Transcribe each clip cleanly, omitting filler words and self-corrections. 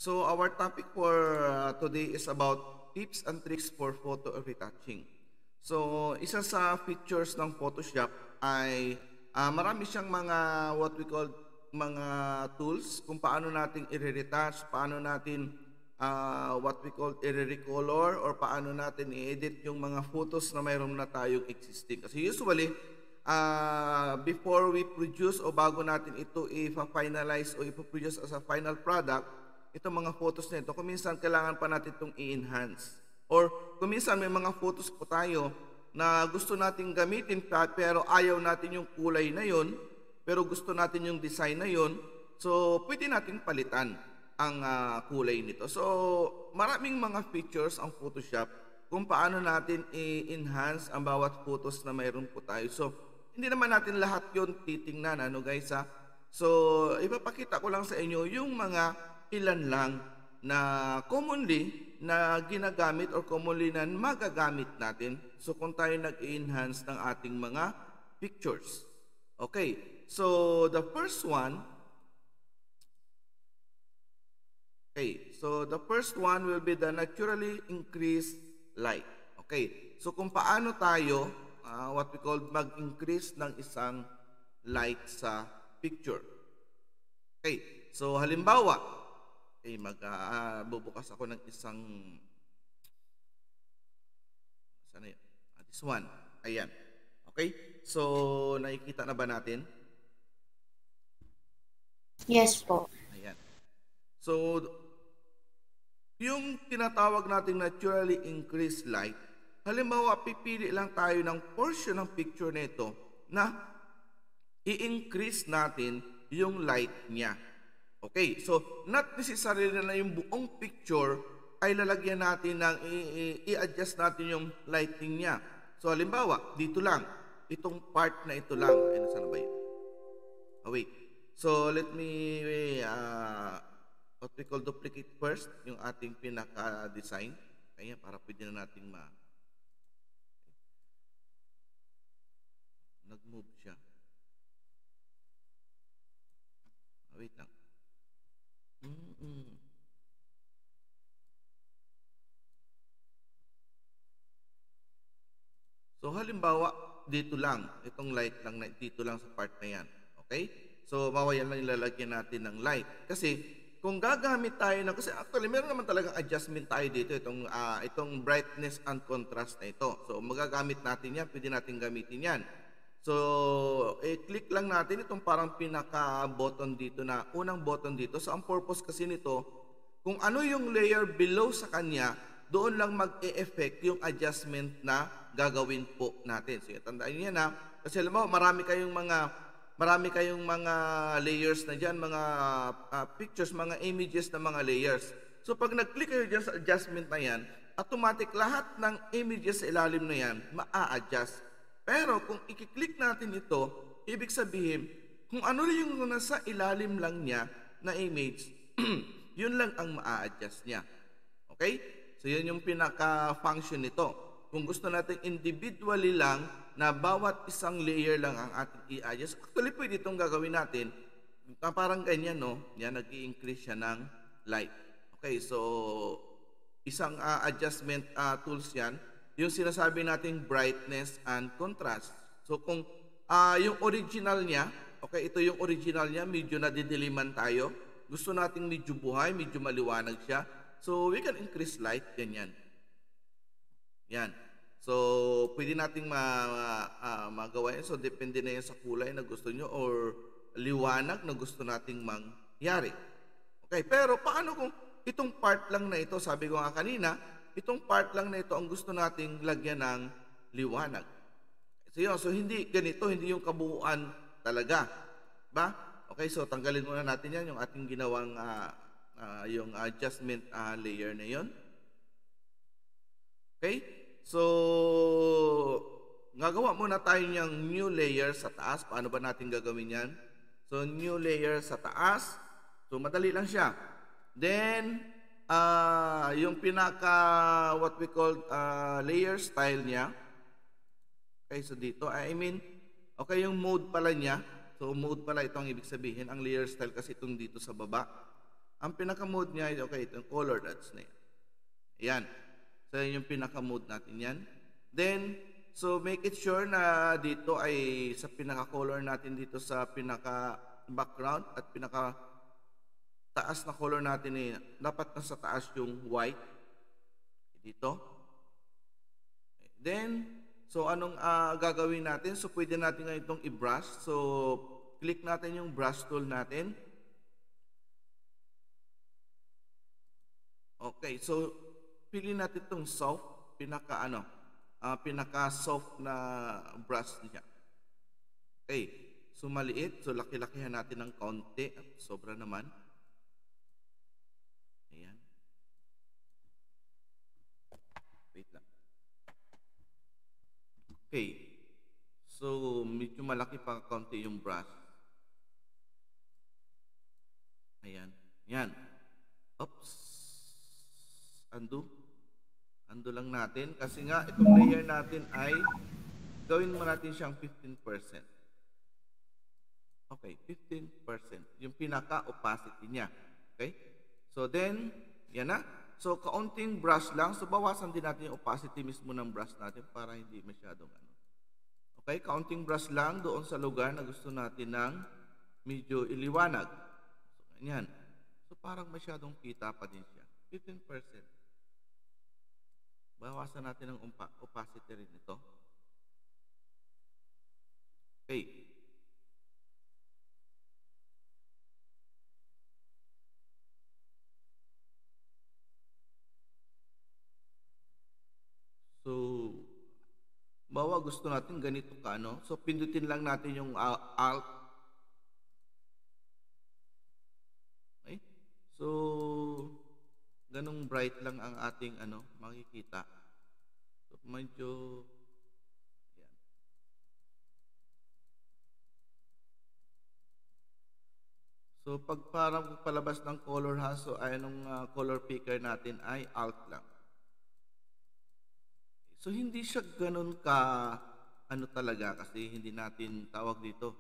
So our topic for today is about tips and tricks for photo retouching. So isa sa features ng Photoshop ay marami siyang mga what we call mga tools kung paano natin i-retouch, paano natin what we call i-recolor or paano natin i-edit yung mga photos na mayroon na tayong existing. Kasi usually before we produce o bago natin ito i-finalize o i-produce as a final product, itong mga photos na ito, kung minsan kailangan pa natin itong i-enhance. Or kung minsan may mga photos po tayo na gusto nating gamitin pero ayaw natin yung kulay na yon, pero gusto natin yung design na yon, so pwede nating palitan ang kulay nito. So maraming mga features ang Photoshop kung paano natin i-enhance ang bawat photos na mayroon po tayo. So hindi naman natin lahat yon titingnan, ano guys ha? So ipapakita ko lang sa inyo yung mga ilan lang na commonly na ginagamit or commonly na magagamit natin. So kung tayo nag-enhance ng ating mga pictures. Okay, so the first one will be the naturally increased light. Okay, so kung paano tayo what we call mag-increase ng isang light sa picture. Okay, so halimbawa, magbubukas ako ng isang sana yun? This one. Ayan. Okay? So, nakikita na ba natin? Yes po. Ayan. So, yung tinatawag nating naturally increased light, halimbawa, pipili lang tayo ng portion ng picture nito na i-increase natin yung light niya. Okay, so not necessarily na yung buong picture ay lalagyan natin ng i-adjust natin yung lighting niya. So halimbawa, dito lang, itong part na ito lang. Ay, nasaan ba yun? Oh, wait. So let me what we call duplicate first, yung ating pinaka-design. Kaya para pwede na nating nag-move siya. Oh, wait lang. So halimbawa, dito lang, itong light lang na dito lang sa part na yan. Okay? So mawayan lang ilalagyan natin ng light. Kasi kung gagamit tayo na, kasi actually meron naman talagang adjustment tayo dito, itong brightness and contrast na ito. So magagamit natin yan, pwede natin gamitin yan. So, i-click lang natin itong parang pinaka-button dito na, unang button dito. So, ang purpose kasi nito, kung ano yung layer below sa kanya, doon lang mag-e-effect yung adjustment na gagawin po natin. So, tandaan niyo na, kasi alam mo, marami kayong mga layers na dyan, mga pictures, mga images na mga layers. So, pag nag-click kayo dyan sa adjustment na yan, automatic lahat ng images sa ilalim na yan, ma-a-adjust. Pero kung i-click natin ito, ibig sabihin, kung ano yung nasa ilalim lang niya na image, yun lang ang ma-adjust niya. Okay? So yun yung pinaka-function nito. Kung gusto natin individually lang na bawat isang layer lang ang ating i-adjust, actually pwede itong gagawin natin. Parang ganyan, no? Yan, nag-i-increase siya ng light. Okay, so isang adjustment tools yan. Yung sinasabi nating brightness and contrast. So kung yung original niya, okay, ito yung original niya, medyo nadidiliman tayo. Gusto nating medyo buhay, medyo maliwanag siya. So we can increase light, ganyan. Yan. So pwede nating magawa yan. So depende na yan sa kulay na gusto nyo or liwanag na gusto nating mangyari. Okay, pero paano kung itong part lang na ito, sabi ko nga kanina, itong part lang na ito ang gusto nating lagyan ng liwanag. So yun, so hindi ganito, hindi yung kabuuan talaga. Ba? Okay, so tanggalin muna natin yan, yung ating ginawang yung adjustment layer na yun. Okay? So, gagawa muna tayo ng new layer sa taas. Paano ba natin gagawin yan? So, new layer sa taas. So, madali lang siya. Then, yung pinaka what we call layer style niya. Okay, so dito okay, yung mode pala niya. So mode pala ito ang ibig sabihin, ang layer style kasi itong dito sa baba. ang pinaka-mode niya, okay, itong color dots na yan. Ayan. So, yun yung pinaka-mode natin yan. Then, so make it sure na dito ay sa pinaka-color natin dito sa pinaka-background at pinaka-taas na color natin eh, dapat nasa taas yung white. Dito. Then, so anong gagawin natin? So, pwede natin ngayon itong i-brush. So, click natin yung brush tool natin. Okay, so pili natin itong soft, pinaka-soft na brush niya. Okay, so maliit, so laki-lakihan natin ng kaunti, sobra naman. Ayan. Wait lang. Okay, so medyo malaki pa kaunti yung brush. Ayan, yan. Oops. Undo lang natin kasi nga itong layer natin ay gawin mo natin siyang 15%. Okay, 15%. Yung pinaka-opacity niya. Okay? So then, yan na. So kaunting brush lang. So bawasan din natin yung opacity mismo ng brush natin para hindi masyadong ano. Okay, kaunting brush lang doon sa lugar na gusto natin ng medyo iliwanag. So ganyan. So parang masyadong kita pa din siya. 15%. Bawasan natin ang opacity rin ito. Okay. So, bawa gusto natin ganito ka, no? So, pindutin lang natin yung Alt. Okay? So, ganong bright lang ang ating makikita. So, medyo ayan. So, pag parang palabas ng color ha, so anong color picker natin ay Alt lang. So, hindi siya ganon ka talaga kasi hindi natin tawag dito.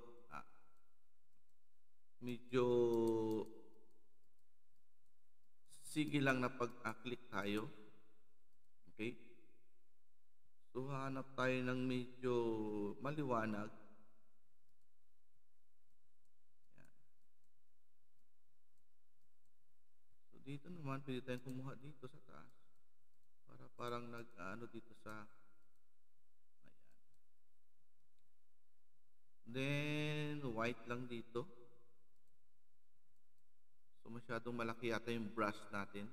Medyo sige lang na pag-click tayo. Okay? So, hanap tayo ng medyo maliwanag. Yan. So, dito naman, pwede tayong kumuha dito sa taas. Para parang dito sa ayan. Then, white lang dito. So, masyadong malaki yata yung brush natin.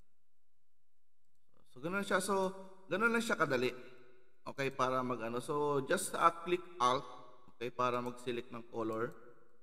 So, ganun siya. So, ganun lang siya kadali. Okay, para So, just click Alt. Okay, para mag-select ng color.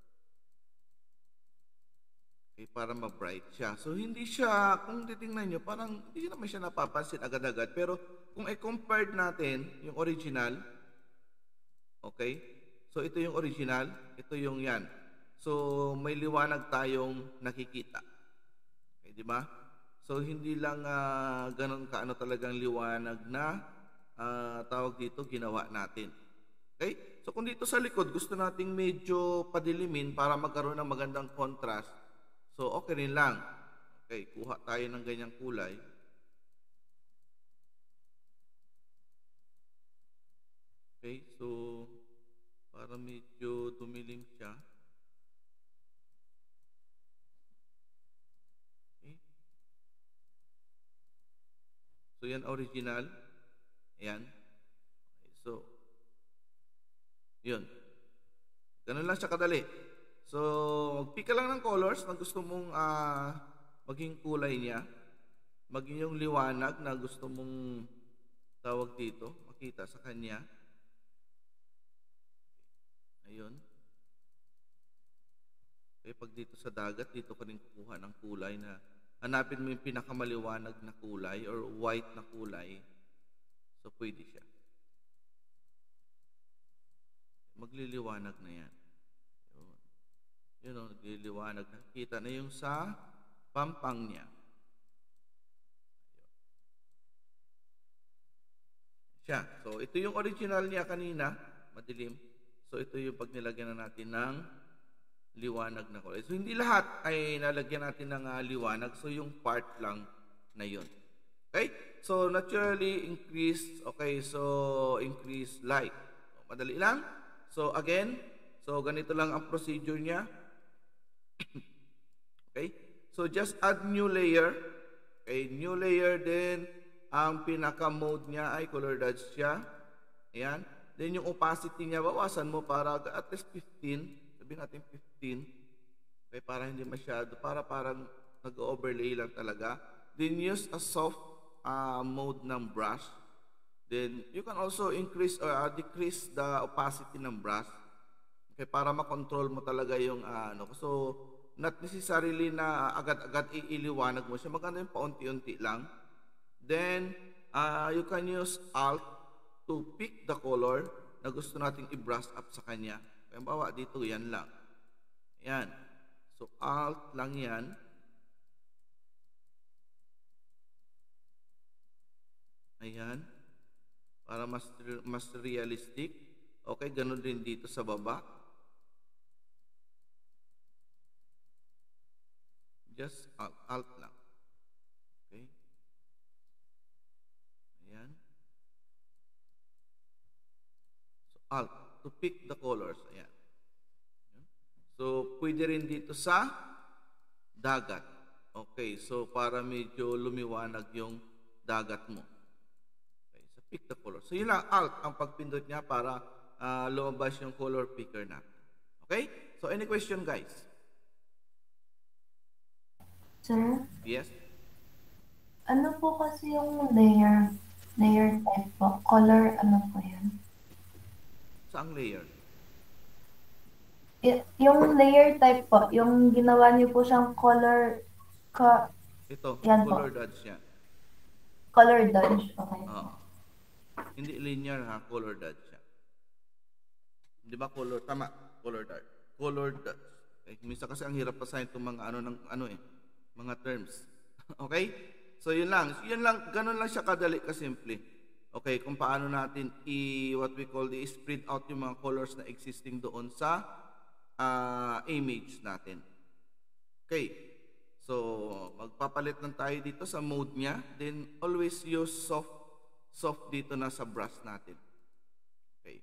Okay, para ma-bright siya. So, hindi siya, kung titingnan nyo, parang hindi naman siya napapansin agad-agad. Pero, kung i-compare natin yung original, okay, so ito yung original, ito yung yan. So, may liwanag tayong nakikita. Okay, di ba? So, hindi lang ganun talagang liwanag na tawag dito, ginawa natin. Okay? So, kung dito sa likod, gusto nating medyo padilimin para magkaroon ng magandang contrast. So, okay rin lang. Okay, kuha tayo ng ganyang kulay. Okay, so, para medyo tumilim siya. Okay. So, yan original. Ayan. Okay, so, yun. Ganun lang siya kadali. So, magpick ka lang ng colors na gusto mong maging kulay niya. Maging yung liwanag na gusto mong tawag dito, makita sa kanya. Ayun. Okay, pag dito sa dagat, dito ka rin kukuha ng kulay na hanapin mo yung pinakamaliwanag na kulay or white na kulay. So, pwede siya. Magliliwanag na yan. Yun o, nagliliwanag. Nakikita na yung sa pampang niya. Siya. So, ito yung original niya kanina. Madilim. So, ito yung pag nilagyan na natin ng liwanag na kulay. So hindi lahat ay nalagyan natin ng liwanag. So yung part lang na yun. Okay? So naturally increase, okay, so increase light. So, madali lang. So again, so ganito lang ang procedure niya. Okay? So just add new layer. Okay, new layer din. Ang pinaka mode niya ay color dodge siya. Ayan. Then yung opacity niya, bawasan mo para at least 15. Sabihin natin 15. Okay, para hindi masyado. Para parang nag-overlay lang talaga. Then use a soft mode ng brush. Then you can also increase or decrease the opacity ng brush. Okay, para makontrol mo talaga yung ano. So, not necessarily na agad-agad iiliwanag mo siya. Maganda yung paunti-unti lang. Then, you can use Alt to pick the color na gusto nating i-brush up sa kanya. Kaya bawa dito, yan lang. Yan. So, Alt lang yan. Ayan. Para mas realistic. Okay, ganun din dito sa baba. Just Alt lang. Okay. Ayan. So, Alt to pick the colors. Ayan. So, pwede rin dito sa dagat. Okay, so para medyo lumiwanag yung dagat mo. Okay, so pick the color. So, yun lang, Alt ang pagpindot niya para lumabas yung color picker natin. Okay? So, any question, guys? Sir? Yes? Ano po kasi yung layer type po? Color, ano po yan? Saang layer? Yung layer type po, yung ginawa niyo po siyang color, Ito, yan color po. dodge siya. Color dodge, okay po. Hindi linear ha, color dodge siya. Di ba color? Tama, color dodge. Color dodge. Okay, minsan kasi ang hirap pasahin itong mga mga terms. Okay? So yun lang, ganun lang siya kadali kasimple. Okay, kung paano natin what we call spread out yung mga colors na existing doon sa image natin. Okay. So, magpapalit lang tayo dito sa mode niya. Then, always use soft dito na sa brush natin. Okay.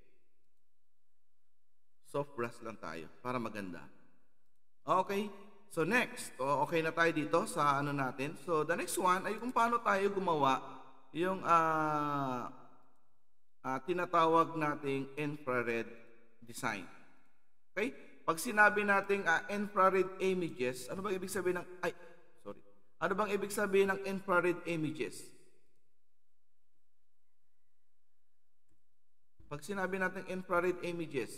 Soft brush lang tayo para maganda. Okay. So, next. Okay na tayo dito sa ano natin. So, the next one ay kung paano tayo gumawa yung tinatawag nating infrared design. Okay? Pag sinabi nating infrared images, ano bang ibig sabihin ng Ano bang ibig sabihin ng infrared images? Pag sinabi natin infrared images,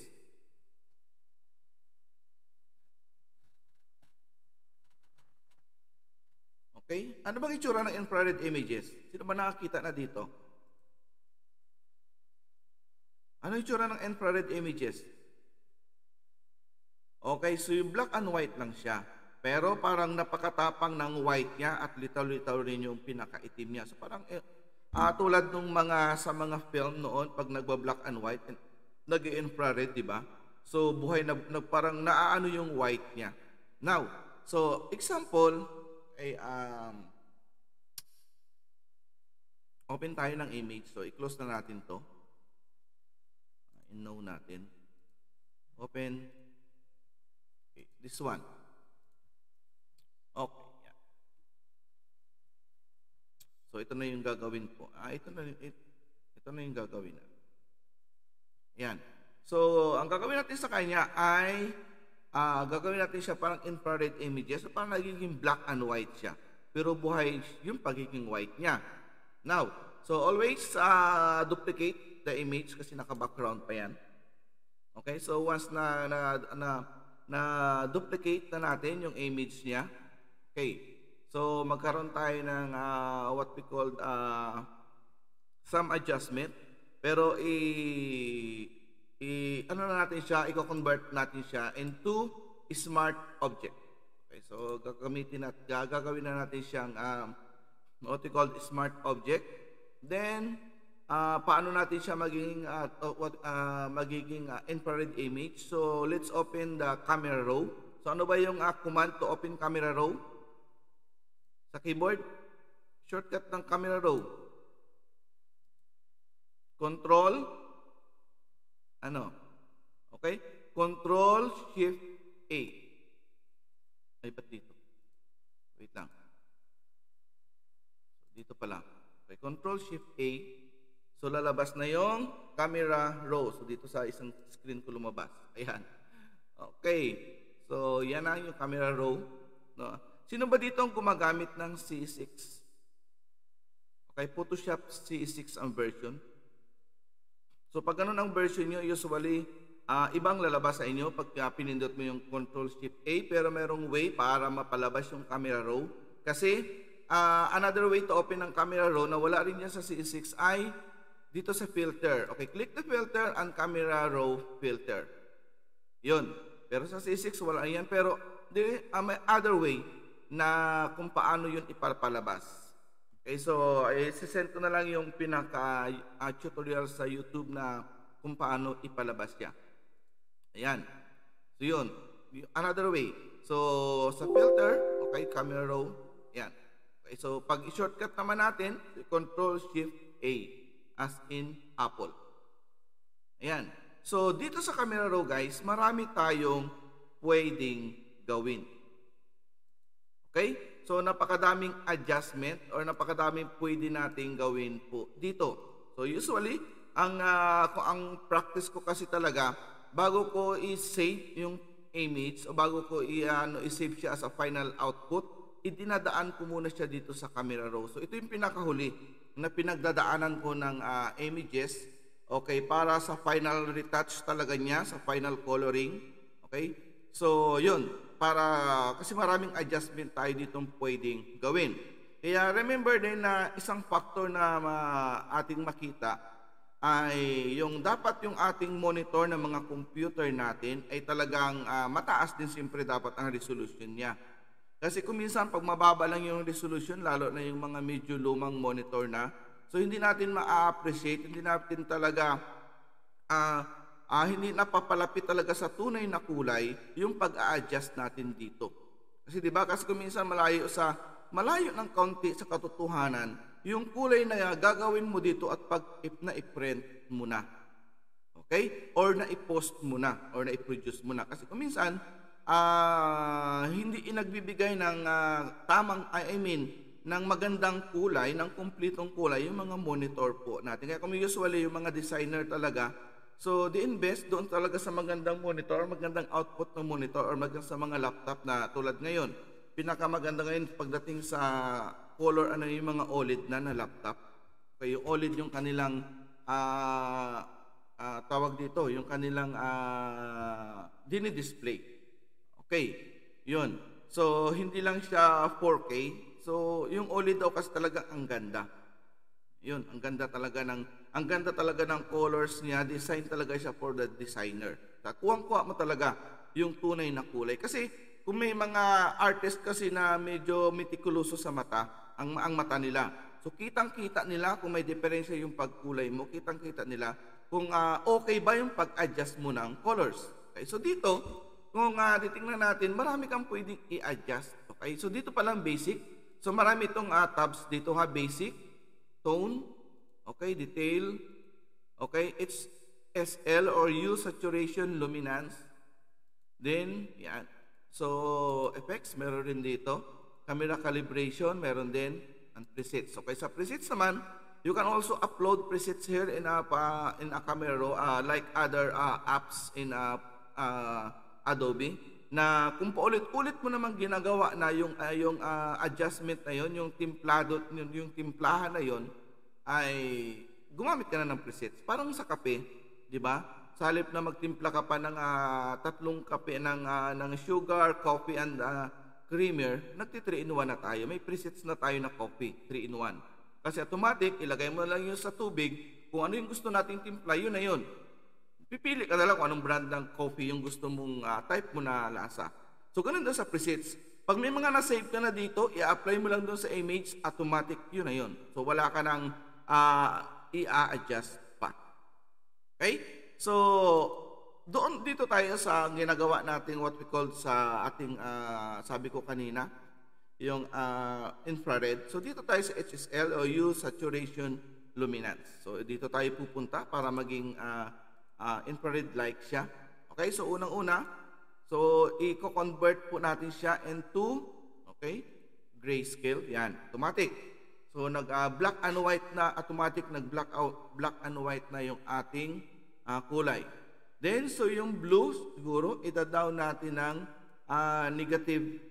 okay? Ano bang itsura ng infrared images? Sino ba nakakita na dito? Ano itsura ng infrared images? Okay, so yung black and white lang siya. Pero parang napakatapang ng white niya at litaw-litaw rin yung pinakaitim niya. So parang tulad nung sa mga film noon pag nagba-black and white, nag-infrared, di ba? So buhay na parang naaano yung white niya. Now, so example ay open tayo ng image. So i-close na natin 'to. I-know natin. Open. Okay, this one. Okay, yeah. So ito na yung gagawin ko. Ito na yung gagawin na. Yan. So ang gagawin natin sa kanya ay gagawin natin siya parang infrared images. So parang nagiging black and white siya. Pero buhay yung pagiging white niya. Now, so always duplicate the image kasi naka-background pa yan. Okay, so once na duplicate na natin yung image niya. Okay. So magkaroon tayo ng what we call some adjustment. Pero ano na natin siya, i-convert natin siya into smart object. Okay, so gagawin na natin siyang what we call smart object. Then paano natin siya magiging infrared image. So let's open the camera raw. So ano ba yung command to open camera raw? Sa keyboard, shortcut ng camera raw. Control, okay? Control Shift A. Ay, ba't dito? Wait lang. Dito pala. Okay, Control Shift A. So lalabas na yung camera raw. So dito sa isang screen ko lumabas. Ayan. Okay. So yan na yung camera raw. No? Sino ba dito ang gumagamit ng CE6? Okay, Photoshop CE6 ang version. So pag ganun ang version nyo, usually ibang lalabas sa inyo pag pinindot mo yung Control Shift A, pero merong way para mapalabas yung camera raw. Kasi another way to open ang camera raw na wala rin yan sa CE6 ay dito sa filter. Okay, click the filter and camera raw filter. Yun. Pero sa CE6 wala yan. Pero may other way na kung paano yun ipapalabas. Okay, so isisend ko na lang yung pinaka tutorial sa YouTube na kung paano ipalabas siya. Ayan. So yun. Another way. So sa filter, okay, camera raw. Ayan. Okay, so pag i-shortcut naman natin, Control Shift A. As in Apple. Ayan. So, dito sa camera raw guys, marami tayong pwedeng gawin. Okay? So, napakadaming adjustment or napakadaming pwede nating gawin po dito. So, usually, kung ang practice ko kasi talaga, bago ko i-save yung image o bago ko i-save siya as a final output, idinadaan ko muna siya dito sa camera raw. So, ito yung pinakahuli na pinagdadaanan ko ng images, okay, para sa final retouch talaga niya, sa final coloring, okay? So, yun, kasi maraming adjustment tayo ditong pwedeng gawin. Kaya remember din na isang factor na ating makita ay dapat yung ating monitor ng mga computer natin ay talagang mataas din siyempre dapat ang resolution niya. Kasi kung minsan pag mababa lang yung resolution, lalo na yung mga medyo lumang monitor na, so hindi natin ma-appreciate, hindi natin talaga, hindi napapalapit talaga sa tunay na kulay yung pag-a-adjust natin dito. Kasi diba, kasi kung minsan malayo ng kaunti sa katotohanan, yung kulay na gagawin mo dito at na-i-print mo na. Okay? Or na-i-post mo na, or na-i-produce mo na. Kasi kung minsan, hindi nagbibigay ng ng magandang kulay, ng kumplitong kulay yung mga monitor po natin. Kaya kung usually yung mga designer talaga, so they invest doon talaga sa magandang monitor, magandang output ng monitor or magandang sa mga laptop na tulad ngayon. Pinakamaganda ngayon pagdating sa color yung mga OLED na laptop. Okay, yung OLED yung kanilang tawag dito, yung kanilang dinidisplay. Okay, yun. So, hindi lang siya 4K. So, yung OLED daw kasi talaga ang ganda. Yun, ang ganda talaga ng colors niya. Design talaga siya for the designer. Kuwang-kuha mo talaga yung tunay na kulay. Kasi, kung may mga artist kasi na medyo meticuloso sa mata, ang mata nila. So, kitang-kita nila kung may diferensya yung pagkulay mo. Kitang-kita nila kung okay ba yung pag-adjust mo ng colors. Okay, so dito, kung titingnan natin, marami kang pwedeng i-adjust. Okay? So, dito pa lang basic. So, marami itong tabs dito ha. Basic, tone, okay, detail, okay, HSL or hue, saturation, luminance. Then, yan. So, effects, meron rin dito. Camera calibration, meron din. And presets. Okay, sa presets naman, you can also upload presets here in a camera raw, like other apps in Adobe, na kung paulit-ulit mo naman ginagawa na yung adjustment na yon, yung timplahan na yon, ay gumamit ka na ng presets. Parang sa kape, di ba? Sa halip na magtimpla ka pa ng 3 kape ng sugar, coffee, and creamer, nagti-3-in-1 na tayo. May presets na tayo na coffee, 3-in-1. Kasi automatic, ilagay mo lang yun sa tubig, kung ano yung gusto nating timpla, yun na yun. Pipili ka na lang kung anong brand ng coffee yung gusto mong type mo na lasa. So, ganun doon sa presets. Pag may mga na-save ka na dito, i-apply mo lang doon sa image, automatic, yun na yun. So, wala ka nang i-adjust pa. Okay? So, dito tayo sa ginagawa natin what we call sa ating, sabi ko kanina, yung infrared. So, dito tayo sa HSL o Hue Saturation Luminance. So, dito tayo pupunta para maging infrared light siya. Okay? So, unang-una, so, i-convert po natin siya into, okay, grayscale. Yan, automatic. So, nag-black and white na, automatic nag-black out, black and white na yung ating kulay. Then, so yung blue, siguro, ita-down natin ng negative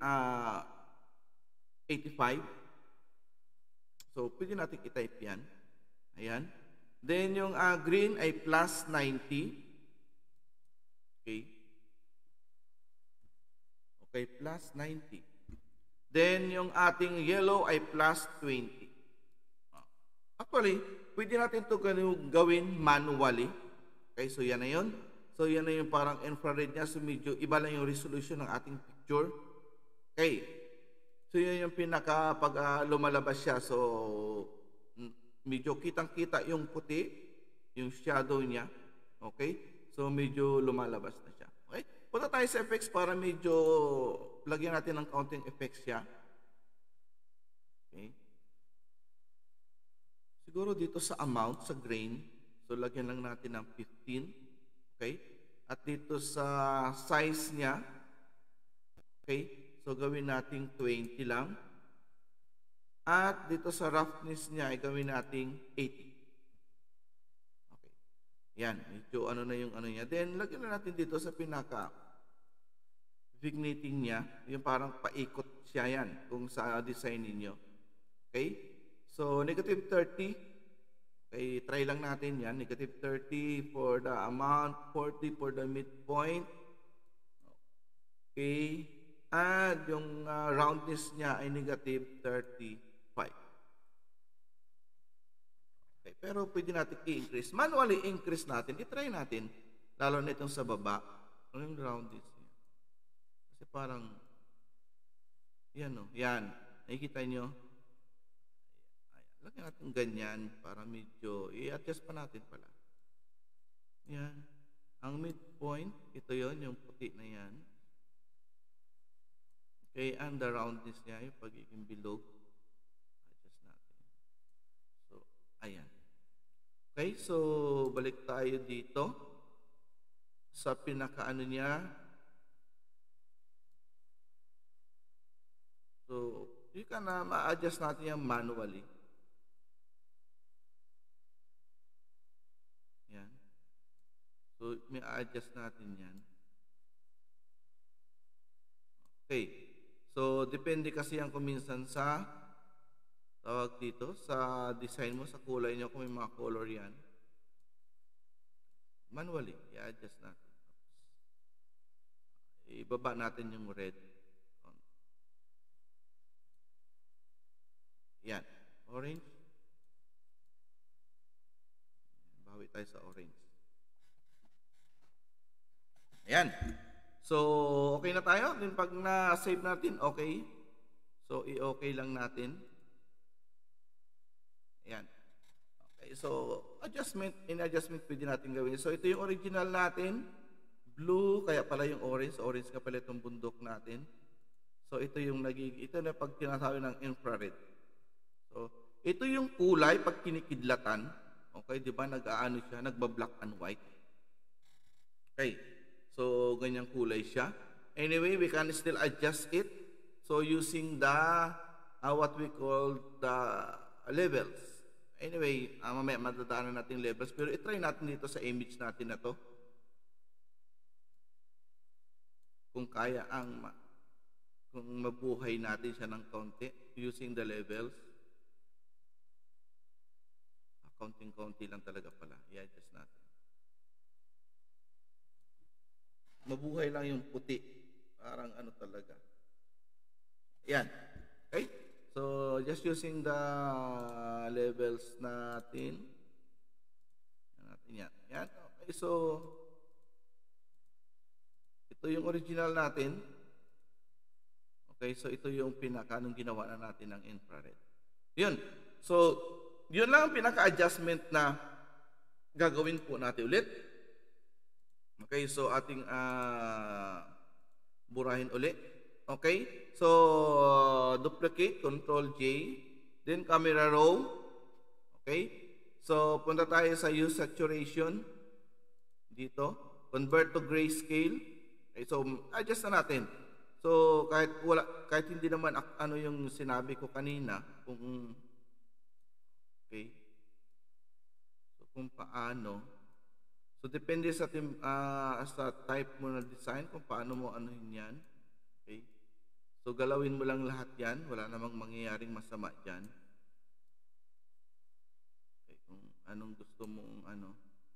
85. So, pwede natin i-type yan. Ayan. Then, yung green ay plus 90. Okay. Okay, plus 90. Then, yung ating yellow ay plus 20. Actually, pwede natin ito gawin manually. Okay, so yan na yun. So yan na yung parang infrared niya. So medyo iba lang yung resolution ng ating picture. Okay. So yan yung pinaka pag lumalabas siya. So medyo kitang-kita yung puti, yung shadow niya. Okay. So medyo lumalabas na siya. Okay. Punta tayo sa effects para medyo lagyan natin ng counting effects siya. Okay. Siguro dito sa amount, sa grain, so lagyan lang natin ng 15. Okay? At dito sa size niya, okay? So gawin natin 20 lang. At dito sa roughness niya, ay gawin natin 80. Okay. Yan, medyo ano na yung ano niya. Then, lagyan na natin dito sa pinaka vigneting niya, yung parang paikot siya yan kung sa design ninyo. Okay? So, negative 30. Okay, try lang natin yan. Negative 30 for the amount, 40 for the midpoint. Okay. And yung roundness niya ay negative 35. Okay, pero pwede natin i-increase. Manually increase natin. I-try natin. Lalo na itong sa baba. Ano yung roundness niya? Kasi parang, yan o. Yan. Nakikita nyo? Lagyan natin ganyan para medyo i-adjust pa natin pala. Yan. Ang midpoint, ito yon yung puti na yan. Okay, and the roundness niya, yung pagiging bilog. Adjust natin. So, ayan. Okay, so balik tayo dito sa pinakaano niya. So, you can ma-adjust natin yan manually. Yan. So, may adjust natin yan. Okay. So, depende kasi yan kung minsan sa tawag dito, sa design mo, sa kulay nyo, kung may mga color yan. Manually, i-adjust natin. Ibaba natin yung red. Yan. Orange. Bawi tayo sa orange. Ayan. So, okay na tayo. Then pag na-save natin, okay. So, i-okay lang natin. Ayan. Okay. So, adjustment, in adjustment pwede natin gawin. So, ito yung original natin. Blue, kaya pala yung orange. Orange ka pala itong bundok natin. So, ito yung ito na pag tinasabi ng infrared. So, ito yung kulay pag kinikidlatan. Okay, di ba? Nag-aano siya, nagba-black and white. Okay. So, ganyang kulay siya. Anyway, we can still adjust it. So, using the, what we call the levels. Anyway, mamaya matadaanan natin levels. Pero itry natin dito sa image natin na to. Kung kaya kung mabuhay natin siya ng kaunti using the levels. Kaunting-kaunti lang talaga pala. I-adjust natin. Mabuhay lang yung puti. Parang ano talaga. Yan. Okay? So, just using the levels natin. Yan. Yan. Okay. So, ito yung original natin. Okay. So, ito yung pinaka nung ginawa na natin ng infrared. Yun. So, yun lang ang pinaka-adjustment na gagawin po natin ulit. Okay, so ating burahin ulit. Okay, so duplicate, Control J, then camera raw. Okay, so punta tayo sa use saturation dito, convert to grayscale. Okay, so adjust na natin. So kahit hindi naman ano yung sinabi ko kanina, kung okay, so kung paano, so depende sa type mo na design kung paano mo anuhin yan. Okay, so galawin mo lang lahat yan, wala namang mangyayaring masama dyan. Okay, kung anong gusto mong ano.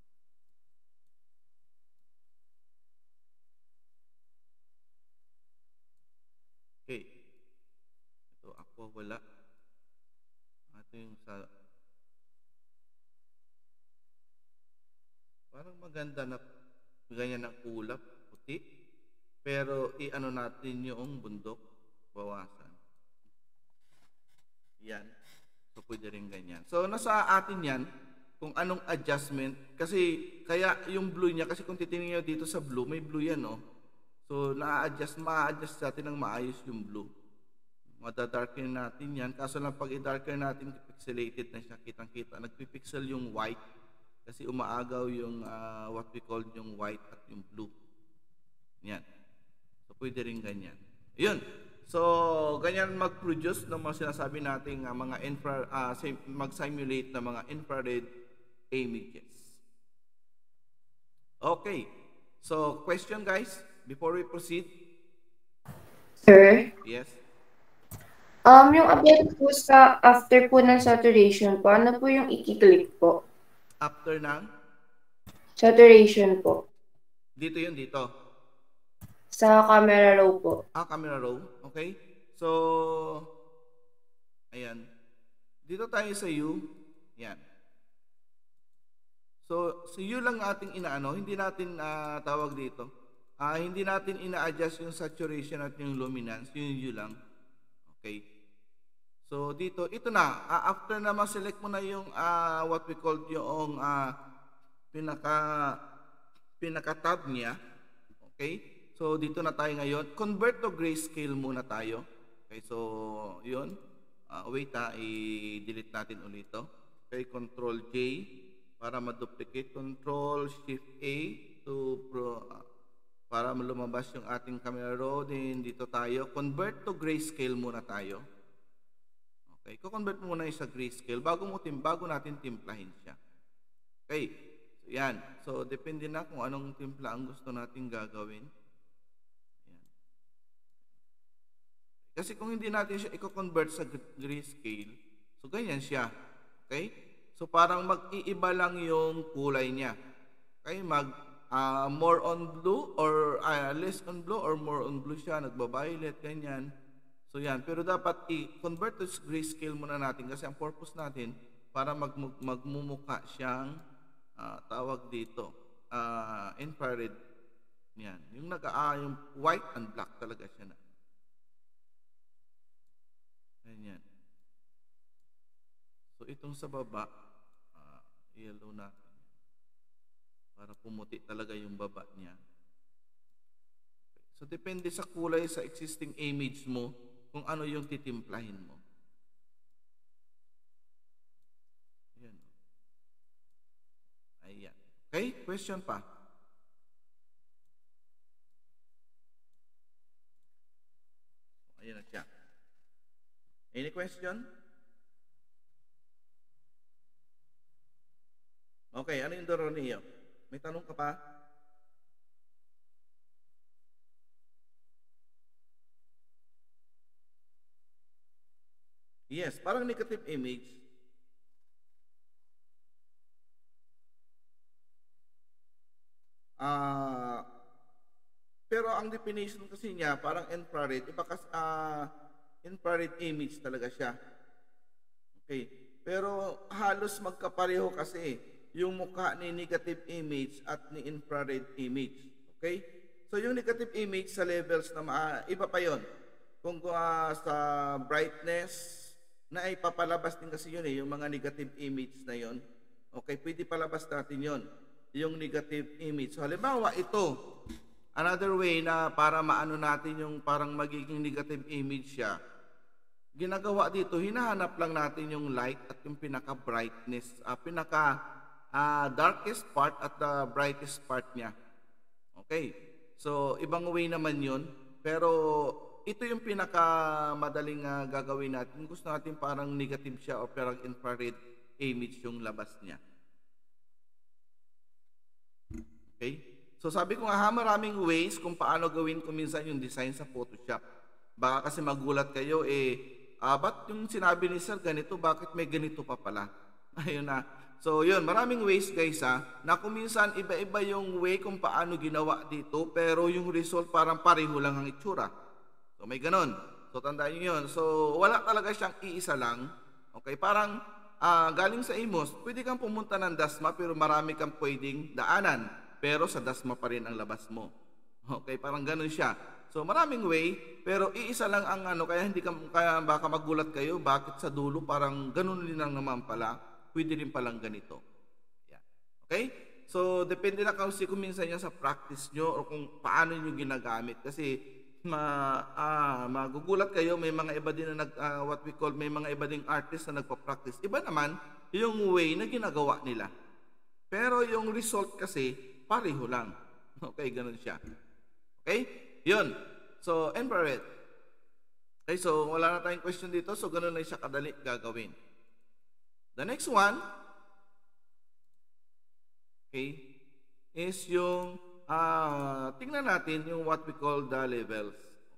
Okay, ito ako wala. Ito yung sa parang maganda na ganyan ang ulap, puti. Pero i-ano natin yung bundok, bawasan. Yan. So pwede rin ganyan. So nasa atin yan kung anong adjustment. Kasi kaya yung blue niya, kasi kung titingnan nyo dito sa blue, may blue yan, no? So ma-adjust natin ng maayos yung blue. Madadarken natin yan. Kaso lang pag i-darken natin, pixelated na siya, kitang-kita. Nagpipixel yung white kasi umaagaw yung what we call yung white at yung blue. Yan. So pwede rin ganyan. Yun. So ganyan mag-produce ng mga sinasabi nating mga mag-simulate na mga infrared images. Okay. So question guys, before we proceed. Sir? Yes. Yung about po sa after po ng saturation po, ano po yung i-click po? After ng? Saturation po. Dito yun, dito. Sa camera raw po. Camera raw. Okay. So, ayan. Dito tayo sa U. Yan. So, sa U lang ating inaano. Hindi natin tawag dito. Hindi natin ina-adjust yung saturation at yung luminance. Yung U lang. Okay. So dito, ito na, after na ma-select mo na yung what we call yung pinaka-tab niya. Okay? So dito na tayo ngayon. Convert to grayscale muna tayo. Okay, so yun. Wait i-delete natin ulit ito. Okay, Control J para ma-duplicate. Control Shift A para lumabas yung ating camera raw. Then dito tayo. Convert to grayscale muna tayo. Okay, ko-convert mo muna sa grayscale bago natin timplahin siya. Okay, so yan. So, depende na kung anong timpla ang gusto natin gagawin. Ayan. Kasi kung hindi natin siya i-convert sa grayscale, so ganyan siya. Okay? So, parang mag-iiba lang yung kulay niya. Okay, more on blue or less on blue or more on blue siya, nagba-violet, ganyan. So yan, pero dapat i-convert to grayscale muna natin kasi ang purpose natin para magmumukha siyang tawag dito, infrared. Yan, yung yung white and black talaga siya na. Ganyan. So itong sa baba, yellow natin. Para pumuti talaga yung baba niya. So depende sa kulay sa existing image mo kung ano yung titimplahin mo. Ayan. Ayan. Okay? Question pa? Ayan na siya. Any question? Okay, ano yung Doronio? May tanong ka pa? Yes, parang negative image. Pero ang definition kasi niya, parang infrared. Iba kasi, infrared image talaga siya. Okay. Pero halos magkapareho kasi yung mukha ni negative image at ni infrared image. Okay? So yung negative image sa levels na iba pa yon. Kung sa brightness, na ay papalabas din kasi yun yung mga negative image na yun. Okay, pwede palabas natin yun, yung negative image. So halimbawa ito, another way na para maano natin yung parang magiging negative image siya, ginagawa dito, hinahanap lang natin yung light at yung pinaka-brightness, darkest part at the brightest part niya. Okay, so ibang way naman yun, pero ito yung pinaka-madaling gagawin natin. Gusto natin parang negative siya o parang infrared image yung labas niya. Okay? So sabi ko nga, maraming ways kung paano gawin ko minsan yung design sa Photoshop. Baka kasi magulat kayo, ba't yung sinabi ni Sir ganito, bakit may ganito pa pala? Ayun na. So yun, maraming ways guys na kung minsan iba-iba yung way kung paano ginawa dito, pero yung result parang pareho lang ang itsura. So may ganon. So tandaan nyo yun. So wala talaga siyang iisa lang. Okay, parang galing sa Imos, pwede kang pumunta ng Dasma pero marami kang pwedeng daanan. Pero sa Dasma pa rin ang labas mo. Okay, parang ganon siya. So maraming way, pero iisa lang ang kaya kaya baka magulat kayo, bakit sa dulo parang ganon din lang naman pala, pwede rin palang ganito. Yan. Okay? So depende na kasi kung minsan yan sa practice nyo o kung paano nyo ginagamit. Kasi magugulat kayo, may mga iba din na may mga iba ding artist na nagpa-practice. Iba naman yung way na ginagawa nila. Pero yung result kasi pareho lang. Okay, ganun siya. Okay? Yun. So, infrared. Okay, so wala na tayong question dito. So, ganun lang siya kadali gagawin. The next one, okay, is yung tingnan natin yung what we call the levels.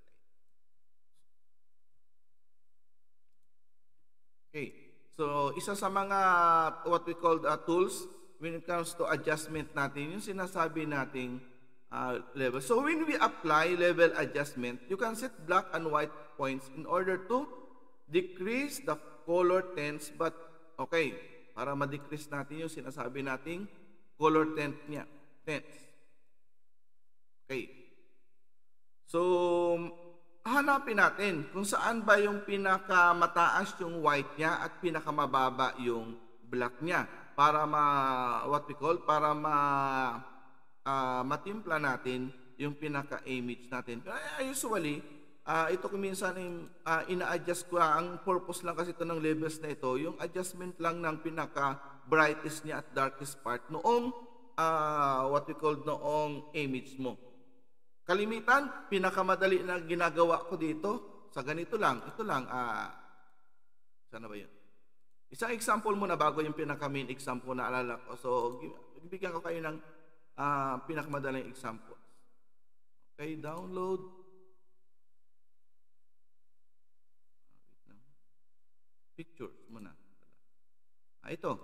Okay. So, isa sa mga what we call the tools when it comes to adjustment natin, yung sinasabi nating level. So, when we apply level adjustment, you can set black and white points in order to decrease the color tints. But, okay, para ma-decrease natin yung sinasabi nating color tints. Okay. So, hanapin natin kung saan ba yung pinakamataas yung white niya at pinakamababa yung black niya para matimpla natin yung pinaka-image natin. Usually, ito kung minsan ina-adjust ko, ang purpose lang kasi ito ng levels na ito, yung adjustment lang ng pinaka-brightest niya at darkest part noong noong image mo. Kalimitan, pinakamadali na ginagawa ko dito sa ganito lang. Ito lang, sana ba yun? Isang example muna bago yung pinaka-main example na alala ko. So, bibigyan ko kayo ng pinakamadaling example. Okay, download. Pictures muna. Ito.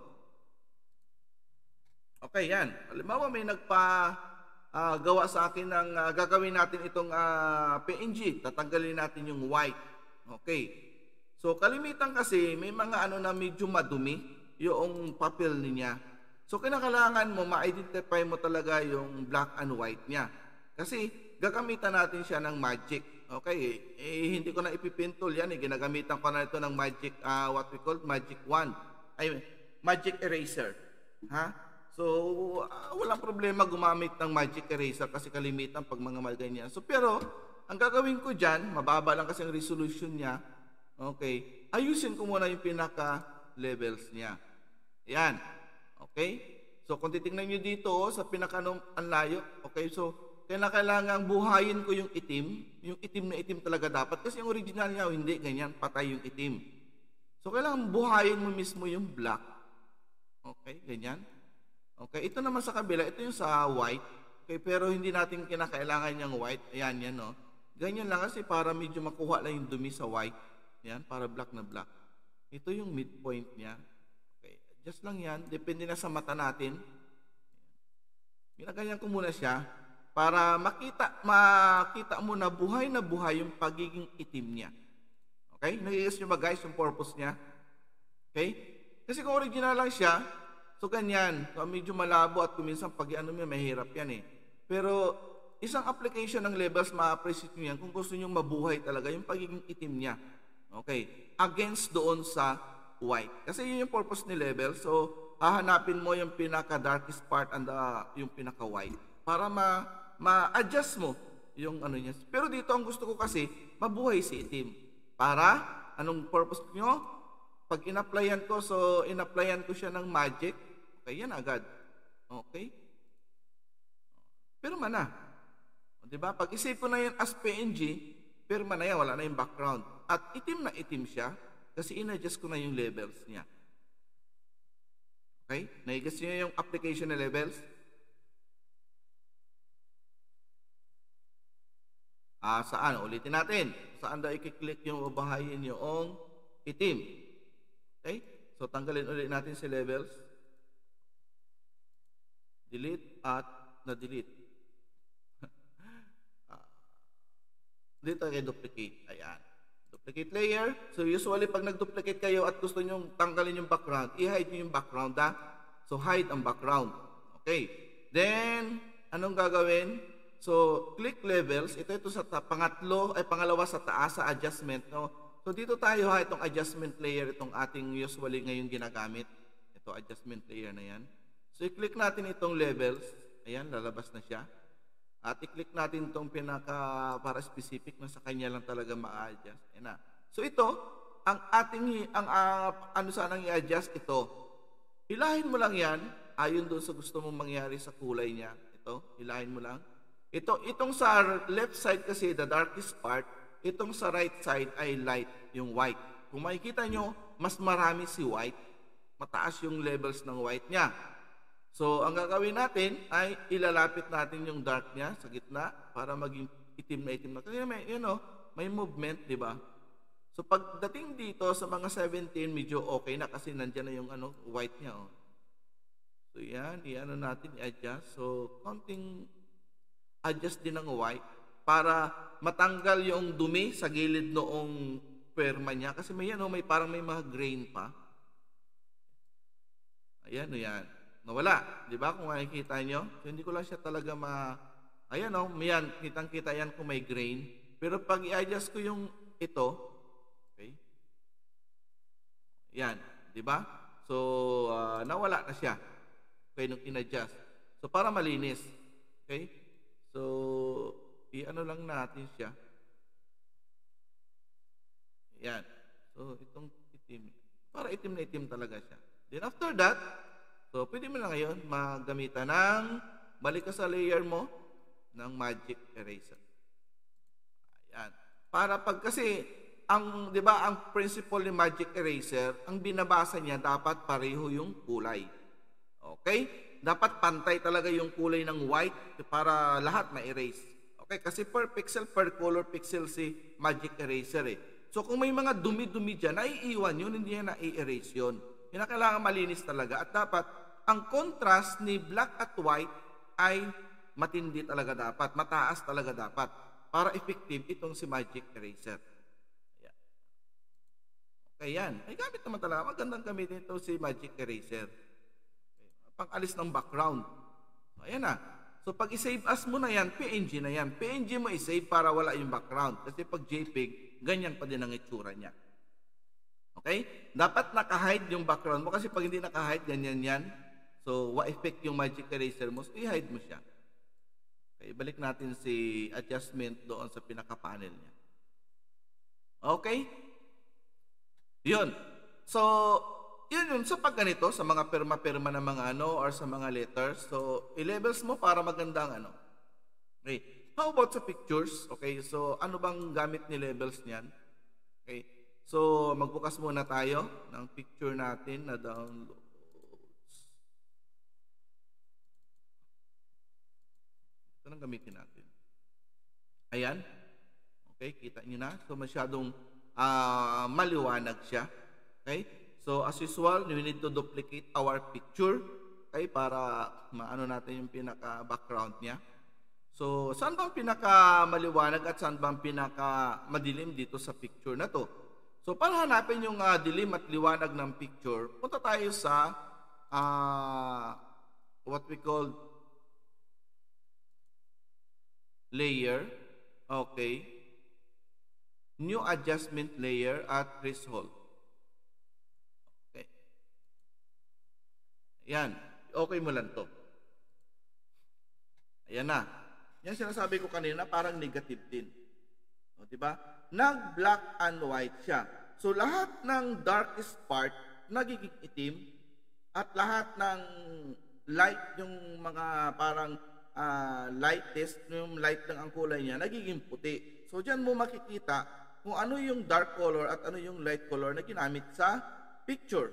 Okay, yan. Halimbawa may gawa sa akin ng gagawin natin itong PNG. Tatanggalin natin yung white. Okay. So, kalimitan kasi may mga na medyo madumi yung papel niya. So, kinakailangan mo ma-identify mo talaga yung black and white niya. Kasi gagamitan natin siya ng magic. Okay, hindi ko na ipipintol yan. Ginagamitan ko na ito ng magic, what we call magic wand. Magic eraser. So, walang problema gumamit ng magic eraser kasi kalimitan pag mga ganyan. So, pero, ang gagawin ko dyan, mababa lang kasi ang resolution niya. Okay, ayusin ko muna yung pinaka-levels niya. Yan. Okay? So, kung titingnan nyo dito, sa pinaka-ang layo, okay, so, kailangan buhayin ko yung itim. Yung itim na itim talaga dapat. Kasi yung original niya, hindi, ganyan, patay yung itim. So, kailangan buhayin mo mismo yung black. Okay, ganyan. Okay, ito naman sa kabila, ito yung sa white. Okay, pero hindi natin kinakailangan yung white. Ayan, yan, no? Ganyan lang kasi para medyo makuha lang yung dumi sa white. Yan, para black na black. Ito yung midpoint niya. Okay, just lang yan. Depende na sa mata natin. Ginaganyan ko muna siya para makita mo na buhay yung pagiging itim niya. Okay? Nagigis nyo ba guys yung purpose niya? Okay? Kasi kung original lang siya, so ganyan. So medyo malabo at kuminsan pag mahirap yan eh. Pero isang application ng levels, ma-appreciate nyo yan kung gusto nyo mabuhay talaga yung pagiging itim niya. Okay? against doon sa white. Kasi yun yung purpose ni level. So, hahanapin mo yung pinaka-darkest part and yung pinaka-white para ma-adjust mo yung ano niya. Pero dito ang gusto ko kasi, mabuhay si itim. Para, anong purpose nyo? Pag in-applyan ko, so in-applyan ko siya ng magic, okay, yan agad. Okay? Pirma na. Diba? Pag isave ko na yan as PNG, pirma na yan, wala na yung background. At itim na itim siya, kasi in-adjust ko na yung levels niya. Okay? Naigas nyo yung application na levels? Saan? Ulitin natin. Saan daw i-click yung babahayin yung itim? Okay? So, tanggalin ulit natin si levels. Delete at na-delete. Dito kayo duplicate. Ayan. Duplicate layer. So, usually, pag nag-duplicate kayo at gusto nyo tanggalin yung background, i-hide nyo yung background, ha? So, hide ang background. Okay. Then, anong gagawin? So, click levels. Ito sa pangalawa sa taas, sa adjustment. No? So, dito tayo, ha? Itong adjustment layer, itong ating usually ngayon ginagamit. Ito, adjustment layer na yan. So, i-click natin itong levels. Ayan, lalabas na siya. At i-click natin itong para specific na sa kanya lang talaga ma-adjust. Ayan na. So ito, ang ating, ano sanang i-adjust ito. Hilahin mo lang yan, ayon doon sa gusto mong mangyari sa kulay niya. Ito, hilahin mo lang. Itong sa left side kasi, the darkest part, itong sa right side ay light, yung white. Kung makikita nyo, mas marami si white. Mataas yung levels ng white niya. So, ang gagawin natin ay ilalapit natin yung dark niya sa gitna para maging itim na itim na. Kasi may movement, di ba? So, pagdating dito sa mga 17, medyo okay na kasi nandiyan na yung white niya. Oh. So, yan. Natin, i-adjust. So, konting adjust din ng white para matanggal yung dumi sa gilid noong perma niya. Kasi may parang may mga grain pa. Ayan, yan. Nawala, di ba? Kung makikita nyo, so, hindi ko lang siya talaga ayan yan, kitang-kita yan kung may grain. Pero pag i-adjust ko yung ito, okay? Yan, di ba? So, nawala na siya. Okay, nung in-adjust. So, para malinis. Okay? So, i-ano lang natin siya. Yan. So, itong itim. Para itim na itim talaga siya. Then after that, so, pwede mo na ngayon maggamitan ng balik ka sa layer mo ng magic eraser. Ayan. Para kasi, di ba, ang principle ni magic eraser, ang binabasa niya dapat pareho yung kulay. Okay? Dapat pantay talaga yung kulay ng white para lahat ma-erase. Okay? Kasi per pixel, per color pixel si magic eraser eh. So, kung may mga dumi-dumi dyan, naiiwan yun, hindi yan na-erase yun. Kailangan malinis talaga at dapat ang contrast ni black at white ay matindi talaga dapat, mataas talaga dapat para effective itong si magic eraser. Ayan. Okay, yan. Ay gamit naman talaga. Magandang gamitin ito si magic eraser. Okay. Pang-alis ng background. So, ayan na. So pag i-save as mo na yan, PNG na yan. PNG mo i-save para wala yung background. Kasi pag JPEG, ganyan pa din ang itsura niya. Okay? Dapat naka-hide yung background mo kasi pag hindi naka-hide, ganyan yan. So, wa-effect yung magic eraser mo. So, i-hide mo siya. Okay, balik natin si adjustment doon sa pinaka-panel niya. Okay? Yun. So, yun sa pag ganito, sa mga perma-perma na mga or sa mga letters. So, i-levels mo para maganda ang Okay. How about sa pictures? Okay, so ano bang gamit ni levels niyan? Okay. So, magbukas muna tayo ng picture natin na downloads. Ito nang gamitin natin. Ayan. Okay, kita nyo na. So, masyadong maliwanag siya. Okay? So, as usual, we need to duplicate our picture. Okay? Para maano natin yung pinaka-background niya. So, saan bang pinaka-maliwanag at saan bang pinaka-madilim dito sa picture na to? So, para hanapin yung dilim at liwanag ng picture, punta tayo sa what we call layer. Okay. new adjustment layer at threshold. Okay. Ayan. Okay mo lang to. Ayan na. Yan sinasabi ko kanina, parang negative din. O, diba? Nag-black and white siya. So, lahat ng darkest part, nagiging itim. At lahat ng light, yung mga parang lightest, yung light lang ang kulay niya, nagiging puti. So, dyan mo makikita kung ano yung dark color at ano yung light color na ginamit sa picture.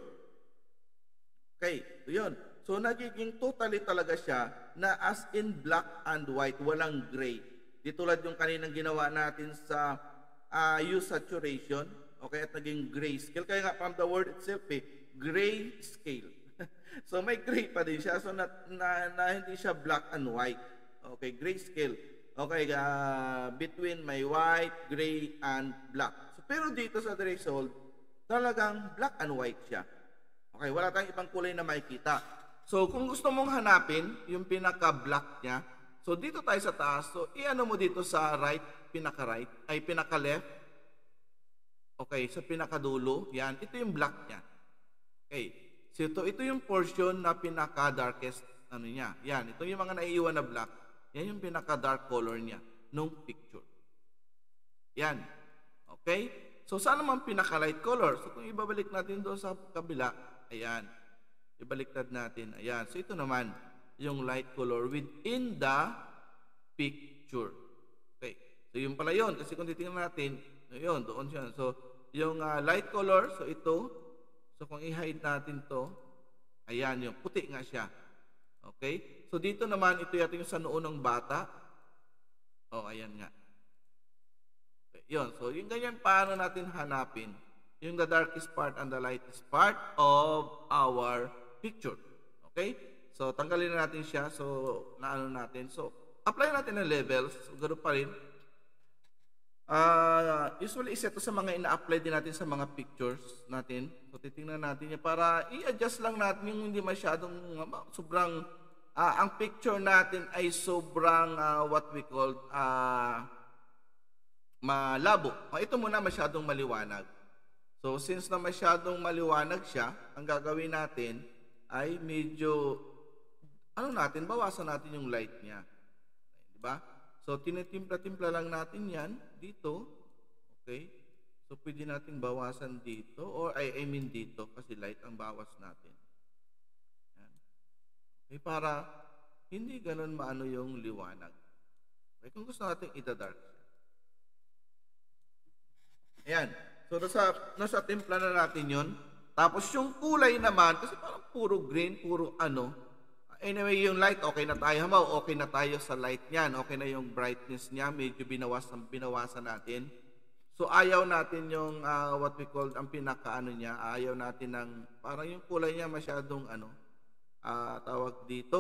Okay, so yun. So, nagiging totally talaga siya na as in black and white, walang gray. Di tulad yung kaninang ginawa natin sa hue saturation, okay, at naging grayscale. Kaya nga from the word itself, grayscale. So, may gray pa din siya. So, na hindi siya black and white. Okay, grayscale. Okay, between may white, gray, and black. So, pero dito sa threshold, talagang black and white siya. Okay, wala tayong ibang kulay na makikita. So, kung gusto mong hanapin yung pinaka-black niya, so dito tayo sa taas. So, i-ano mo dito sa right, pinaka-right, ay pinaka-left. Okay, sa pinaka-dulo. Yan, ito yung black niya. Okay, so ito yung portion na pinaka-darkest, ano niya. Yan, ito yung mga naiiwan na black. Yan yung pinaka-dark color niya nung picture. Yan. Okay? So, saan naman pinaka-light color? So, kung ibabalik natin doon sa kabila, ayan. Ibaliktad natin. Ayan. So, ito naman, yung light color within the picture. Okay. So, yun pala yun. Kasi kung titingnan natin, yun, doon siya. So, yung light color, so ito, so kung i-hide natin to, ayan, yung puti nga siya. Okay. So, dito naman, ito yata yung sa noo ng bata. Oh, ayan nga. Okay. Yun. So, yung ganyan, paano natin hanapin yung the darkest part and the lightest part of our picture. Okay? So, tanggalin na natin siya. So, naano natin. So, apply natin ng levels. So, ganoon pa rin. Usually, isa ito sa mga ina-apply din natin sa mga pictures natin. So, titingnan natin yan para i-adjust lang natin yung hindi masyadong sobrang, ang picture natin ay sobrang, what we call, malabo. Ito muna masyadong maliwanag. So, since na masyadong maliwanag siya, ang gagawin natin ay medyo, bawasan natin yung light niya. Diba? So, tinitimpla-timpla lang natin yan dito. Okay? So, pwede natin bawasan dito, or I mean dito, kasi light ang bawas natin. Yan. Okay, para hindi ganun maano yung liwanag. Okay, kung gusto natin ita-dark siya. Ayan. So, nasa timpla na natin yun. Tapos, yung kulay naman, kasi parang puro green, puro ano. Anyway, yung light, okay na tayo. Okay na tayo sa light niyan. Okay na yung brightness niya. Medyo binawasan natin. So, ayaw natin yung what we call, ang pinaka-ano niya. Ayaw natin ng, parang yung kulay niya masyadong, tawag dito,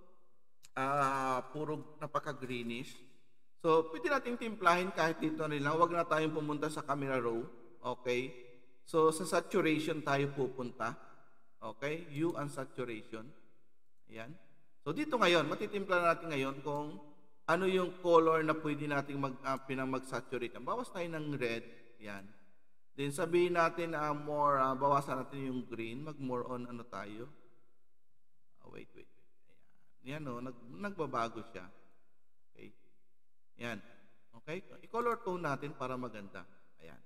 puro napaka-greenish. So, pwede natin timplahin kahit dito rin lang. Huwag na tayong pumunta sa camera raw. Okay? So, sa saturation tayo pupunta. Okay? Hue and saturation. Ayan. So, dito ngayon, matitimpla natin ngayon kung ano yung color na pwede natin mag-saturate. Bawas tayo ng red. Ayan. Then, sabihin natin bawasan natin yung green. Mag-more on ano tayo. Wait. Ayan. Yan, nagbabago siya. Okay. Ayan. Okay? I-color tone natin para maganda. Ayan.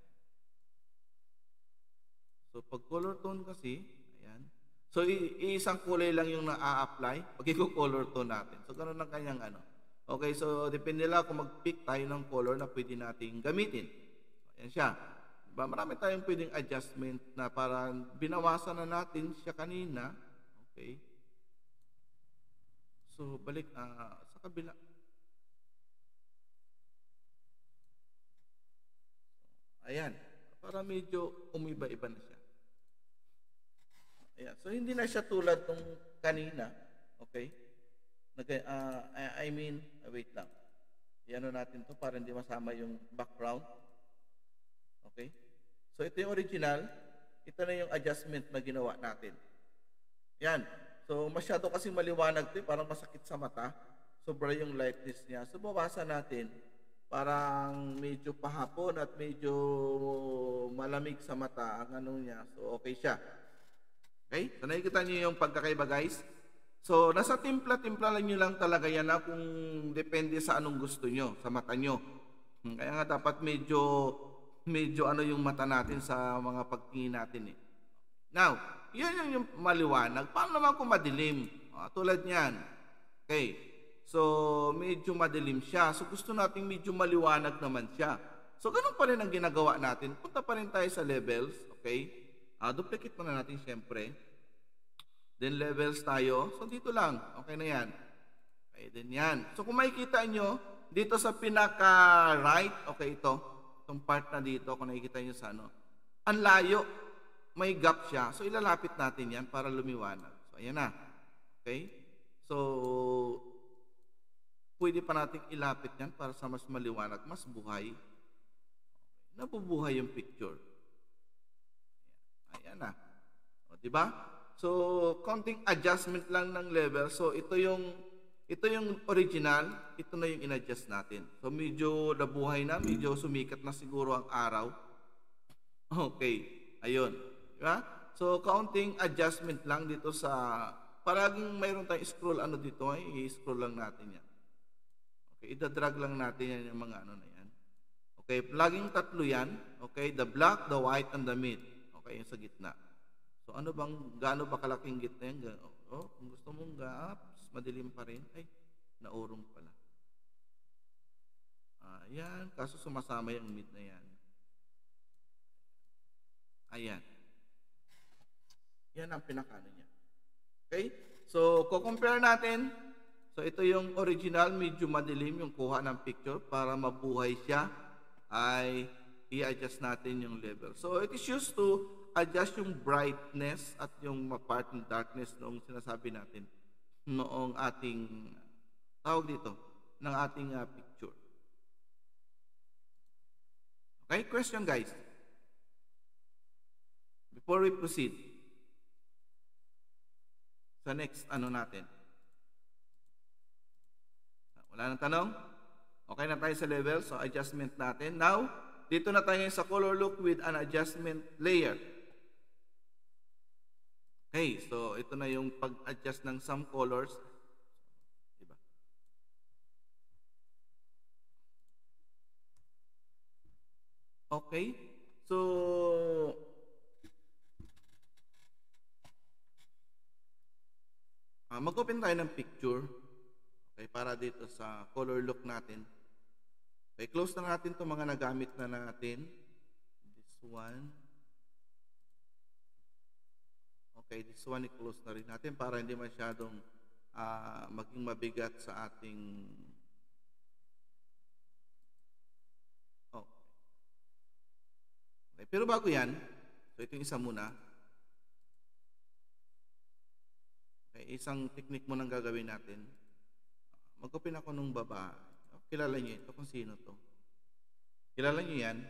So, pag color tone kasi, ayan. So, isang kulay lang yung na-a-apply pag i-color tone natin. So, ganun lang kanyang ano. Okay, so, depende lang kung mag-pick tayo ng color na pwede nating gamitin. Ayan siya. Diba? Marami tayong pwedeng adjustment na para binawasan na natin siya kanina. Okay. So, balik sa kabila. Ayan. Para medyo umiba-iba na siya. Ayan. So, hindi na siya tulad nung kanina. Okay? Wait lang. Iano natin to para hindi masama yung background. Okay? So, ito yung original. Ito na yung adjustment na ginawa natin. Yan. So, masyado kasing maliwanag ito. Parang masakit sa mata. Sobra yung lightness niya. So, bawasan natin parang medyo pahapon at medyo malamig sa mata ang ano niya. So, okay siya. Okay? So, nakikita niyo yung pagkakaiba, guys? So, nasa timpla-timpla lang nyo lang talaga yan na kung depende sa anong gusto nyo, sa mata nyo. Kaya nga dapat medyo ano yung mata natin sa mga pagtingin natin eh. Now, yun yung maliwanag. Paano naman kung madilim? Tulad niyan. Okay. So, medyo madilim siya. So, gusto natin medyo maliwanag naman siya. So, ganun pa rin ang ginagawa natin. Punta pa rin tayo sa levels. Okay. Duplicate muna natin syempre. Then, levels tayo. So, dito lang. Okay na yan. Okay, then yan. So, kung makikita nyo, dito sa pinaka-right, okay, itong part na dito, kung nakikita nyo sa ano, ang layo. May gap siya. So, ilalapit natin yan para lumiwanag. So, ayan na. Okay. So, pwede pa natin ilapit yan para sa mas maliwanag, mas buhay. Nabubuhay yung picture. Ayan na. O, diba? So, konting adjustment lang ng level. So, ito yung original. Ito na yung in-adjust natin. So, medyo nabuhay na. Medyo sumikat na siguro ang araw. Okay. Ayun. Diba? So, kaunting adjustment lang dito sa... Parang mayroon tayong scroll ano dito. I-scroll lang natin yan. Okay, ida-drag lang natin yan yung mga ano na yan. Okay, laging tatlo yan. Okay, the black, the white, and the mid. Okay, yung sa gitna. So, ano bang, gaano ba kalaking gitna yan? Oh, kung gusto mong gaps, madilim pa rin. Ay, naurong pala. Ayan, kaso sumasama yung mid na yan. Ayan. Yan ang pinakano niya. Okay, so, kukompare natin. So, ito yung original, medyo madilim yung kuha ng picture para mabuhay siya ay i-adjust natin yung level. So, it is used to adjust yung brightness at yung part ng darkness noong sinasabi natin noong ating, tawag dito, ng ating picture. Okay, question guys. Before we proceed sa next ano natin. Wala nang tanong? Okay na tayo sa level. So, adjustment natin. Now, dito na tayo sa color look with an adjustment layer. Okay, so ito na yung pag-adjust ng some colors. Diba? Okay, so mag-open tayo ng picture. Okay, para dito sa color look natin. Okay, close na natin itong mga nagamit na natin. This one. Okay, this one i-close na rin natin para hindi masyadong maging mabigat sa ating... Oh. Okay, pero bago yan, so ito yung isa muna. Okay, isang technique muna ang gagawin natin. Mag-open ako nung baba. Kilala niyo ito kung sino to. Kilala niyo yan?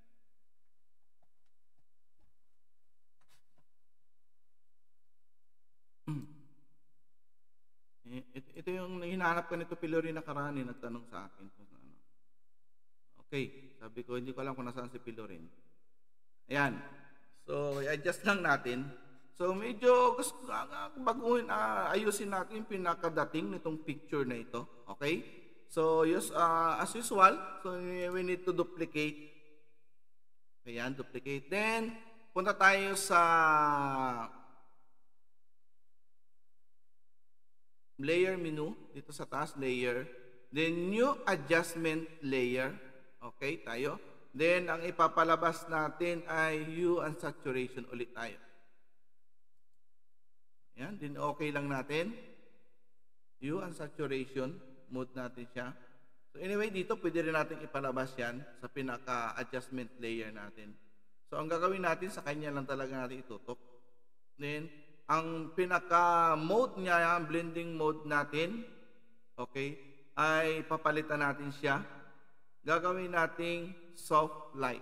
Ito yung hinahanap ko nito Pilori na karani, nagtanong sa akin. Okay, sabi ko, hindi ko alam kung nasaan si Pilorin. Ayan. So, i-adjust lang natin. So, medyo gusto baguhin, ayusin natin yung pinakadating nitong picture na ito. Okay? So, as usual, so we need to duplicate. Ayan, duplicate. Then, punta tayo sa layer menu. Dito sa taas, layer. Then, new adjustment layer. Okay, tayo. Then, ang ipapalabas natin ay hue and saturation ulit tayo. Yan, din okay lang natin. Hue and saturation, mode natin siya. So anyway, dito pwede rin natin ipalabas yan sa pinaka-adjustment layer natin. So ang gagawin natin, sa kanya lang talaga natin itutok. Then, ang pinaka-mode niya, blending mode natin, okay, ay papalitan natin siya. Gagawin nating soft light.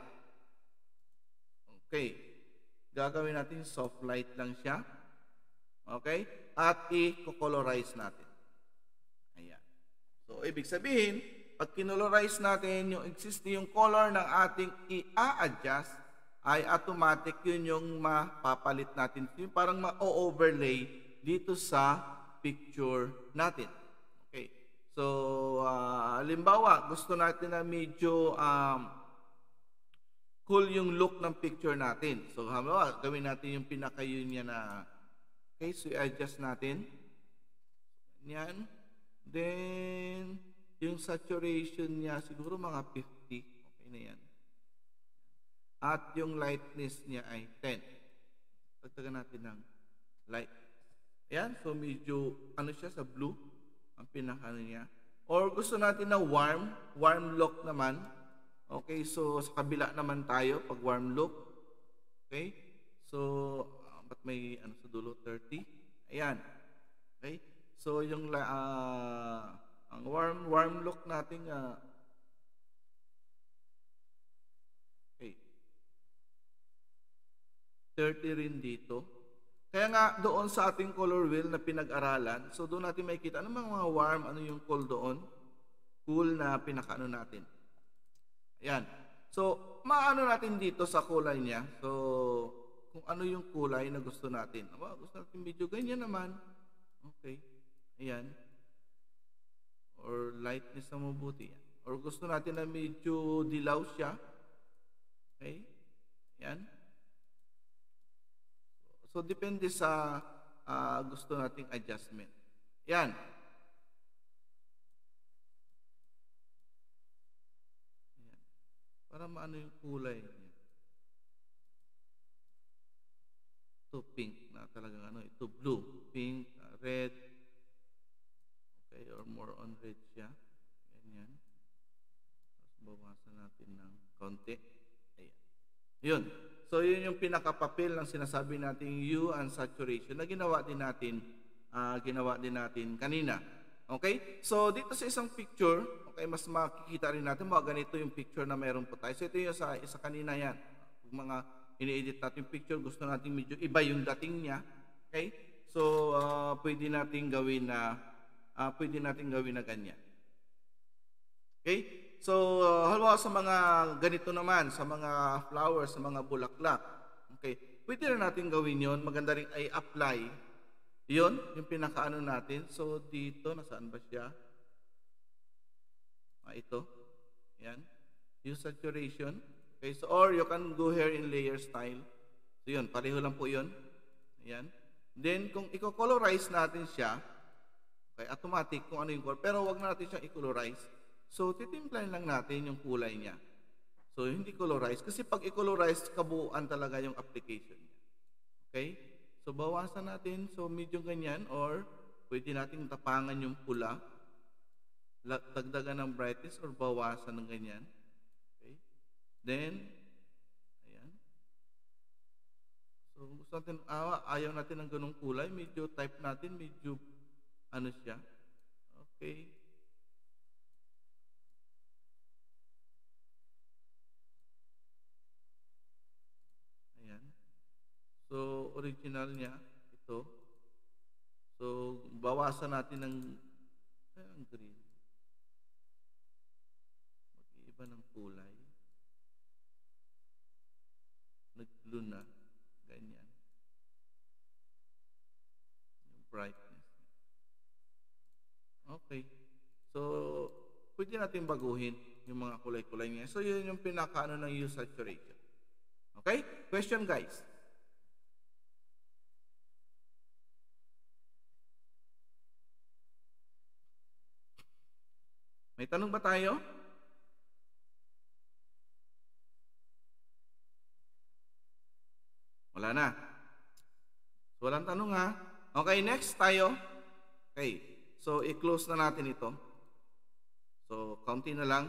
Okay. Gagawin natin soft light lang siya. Okay? At i-colorize natin. Ayan. So, ibig sabihin, Pag kinolorize natin yung existing yung color ng ating i-adjust, ay automatic yun yung mapapalit natin. Yung parang ma-overlay dito sa picture natin. Okay. So, halimbawa, gusto natin na medyo cool yung look ng picture natin. So, halimbawa, gawin natin yung pinaka-yun niya na, okay, so i-adjust natin. Yan. Then, yung saturation niya, siguro mga 50. Okay na yan. At yung lightness niya ay 10. Pagtagan natin ng light. Ayan, so medyo, ano siya, sa blue, ang pinaka-ano niya. Or gusto natin na warm look naman. Okay, so sa kabila naman tayo, pag warm look. Okay, so, ba't may, ano sa dulo, 30? Ayan. Okay, so yung, ang warm look natin, okay, 30 rin dito. Kaya nga doon sa ating color wheel na pinag-aralan, so doon natin makikita ano mga warm, ano yung cool doon. Cool na pinakaano natin. Ayan. So, maano natin dito sa kulay niya. So, kung ano yung kulay na gusto natin. Gusto natin medyo ganyan naman. Okay. Ayan. Or lightness na mabuti. Or gusto natin na medyo dilaw siya. Okay. Ayan. So, depende sa gusto nating adjustment. Yan. Yan. Para maano yung kulay niya. Ito pink na talagang ano. Ito blue. Pink, red. Okay, or more on red siya. Ganyan. Tapos bawasan natin ng konti. Ayan. Yun. So, yun yung pinakapapel ng sinasabi nating hue and saturation na ginawa din natin kanina. Okay? So, dito sa isang picture, okay, mas makikita rin natin, ganito yung picture na meron po tayo. So, ito yung sa isa kanina yan. Kung mga ini-edit natin picture, gusto natin medyo iba yung dating niya. Okay? So, pwede natin gawin na ganyan. Okay? So, halimbawa sa mga ganito naman, sa mga flowers, sa mga bulaklak. Okay. Pwede na natin gawin yon. Maganda rin ay apply. Yon, yung pinakaano natin. So, dito, nasaan ba siya? Ito. Yan. Use saturation. Okay. So, or you can go here in layer style. So, yun. Pareho lang po yun. Ayan. Then, kung i-colorize natin siya, okay, automatic kung ano yung color. Pero wag na natin siyang i-colorize. So, titimplahin lang natin yung kulay niya. So, hindi colorize. Kasi pag i-colorize, kabuuan talaga yung application niya. Okay? So, bawasan natin. So, medyo ganyan. Or, pwede natin tapangan yung pula. Dagdagan ng brightness or bawasan ng ganyan. Okay? Then, ayan. So, gusto natin, ayaw natin ng ganung kulay. Medyo type natin. Medyo, ano siya. Okay. So, original niya, ito. So, bawasan natin ng green. Mag-iiba ng kulay. Nag-blue na. Ganyan. Yung brightness. Okay. So, pwede natin baguhin yung mga kulay-kulay niya. So, yun yung pinakaano ng hue saturation. Okay? Question, guys. May tanong ba tayo? Wala na. So, walang tanong ha. Okay, next tayo. Okay. So, i-close na natin ito. So, kaunti na lang.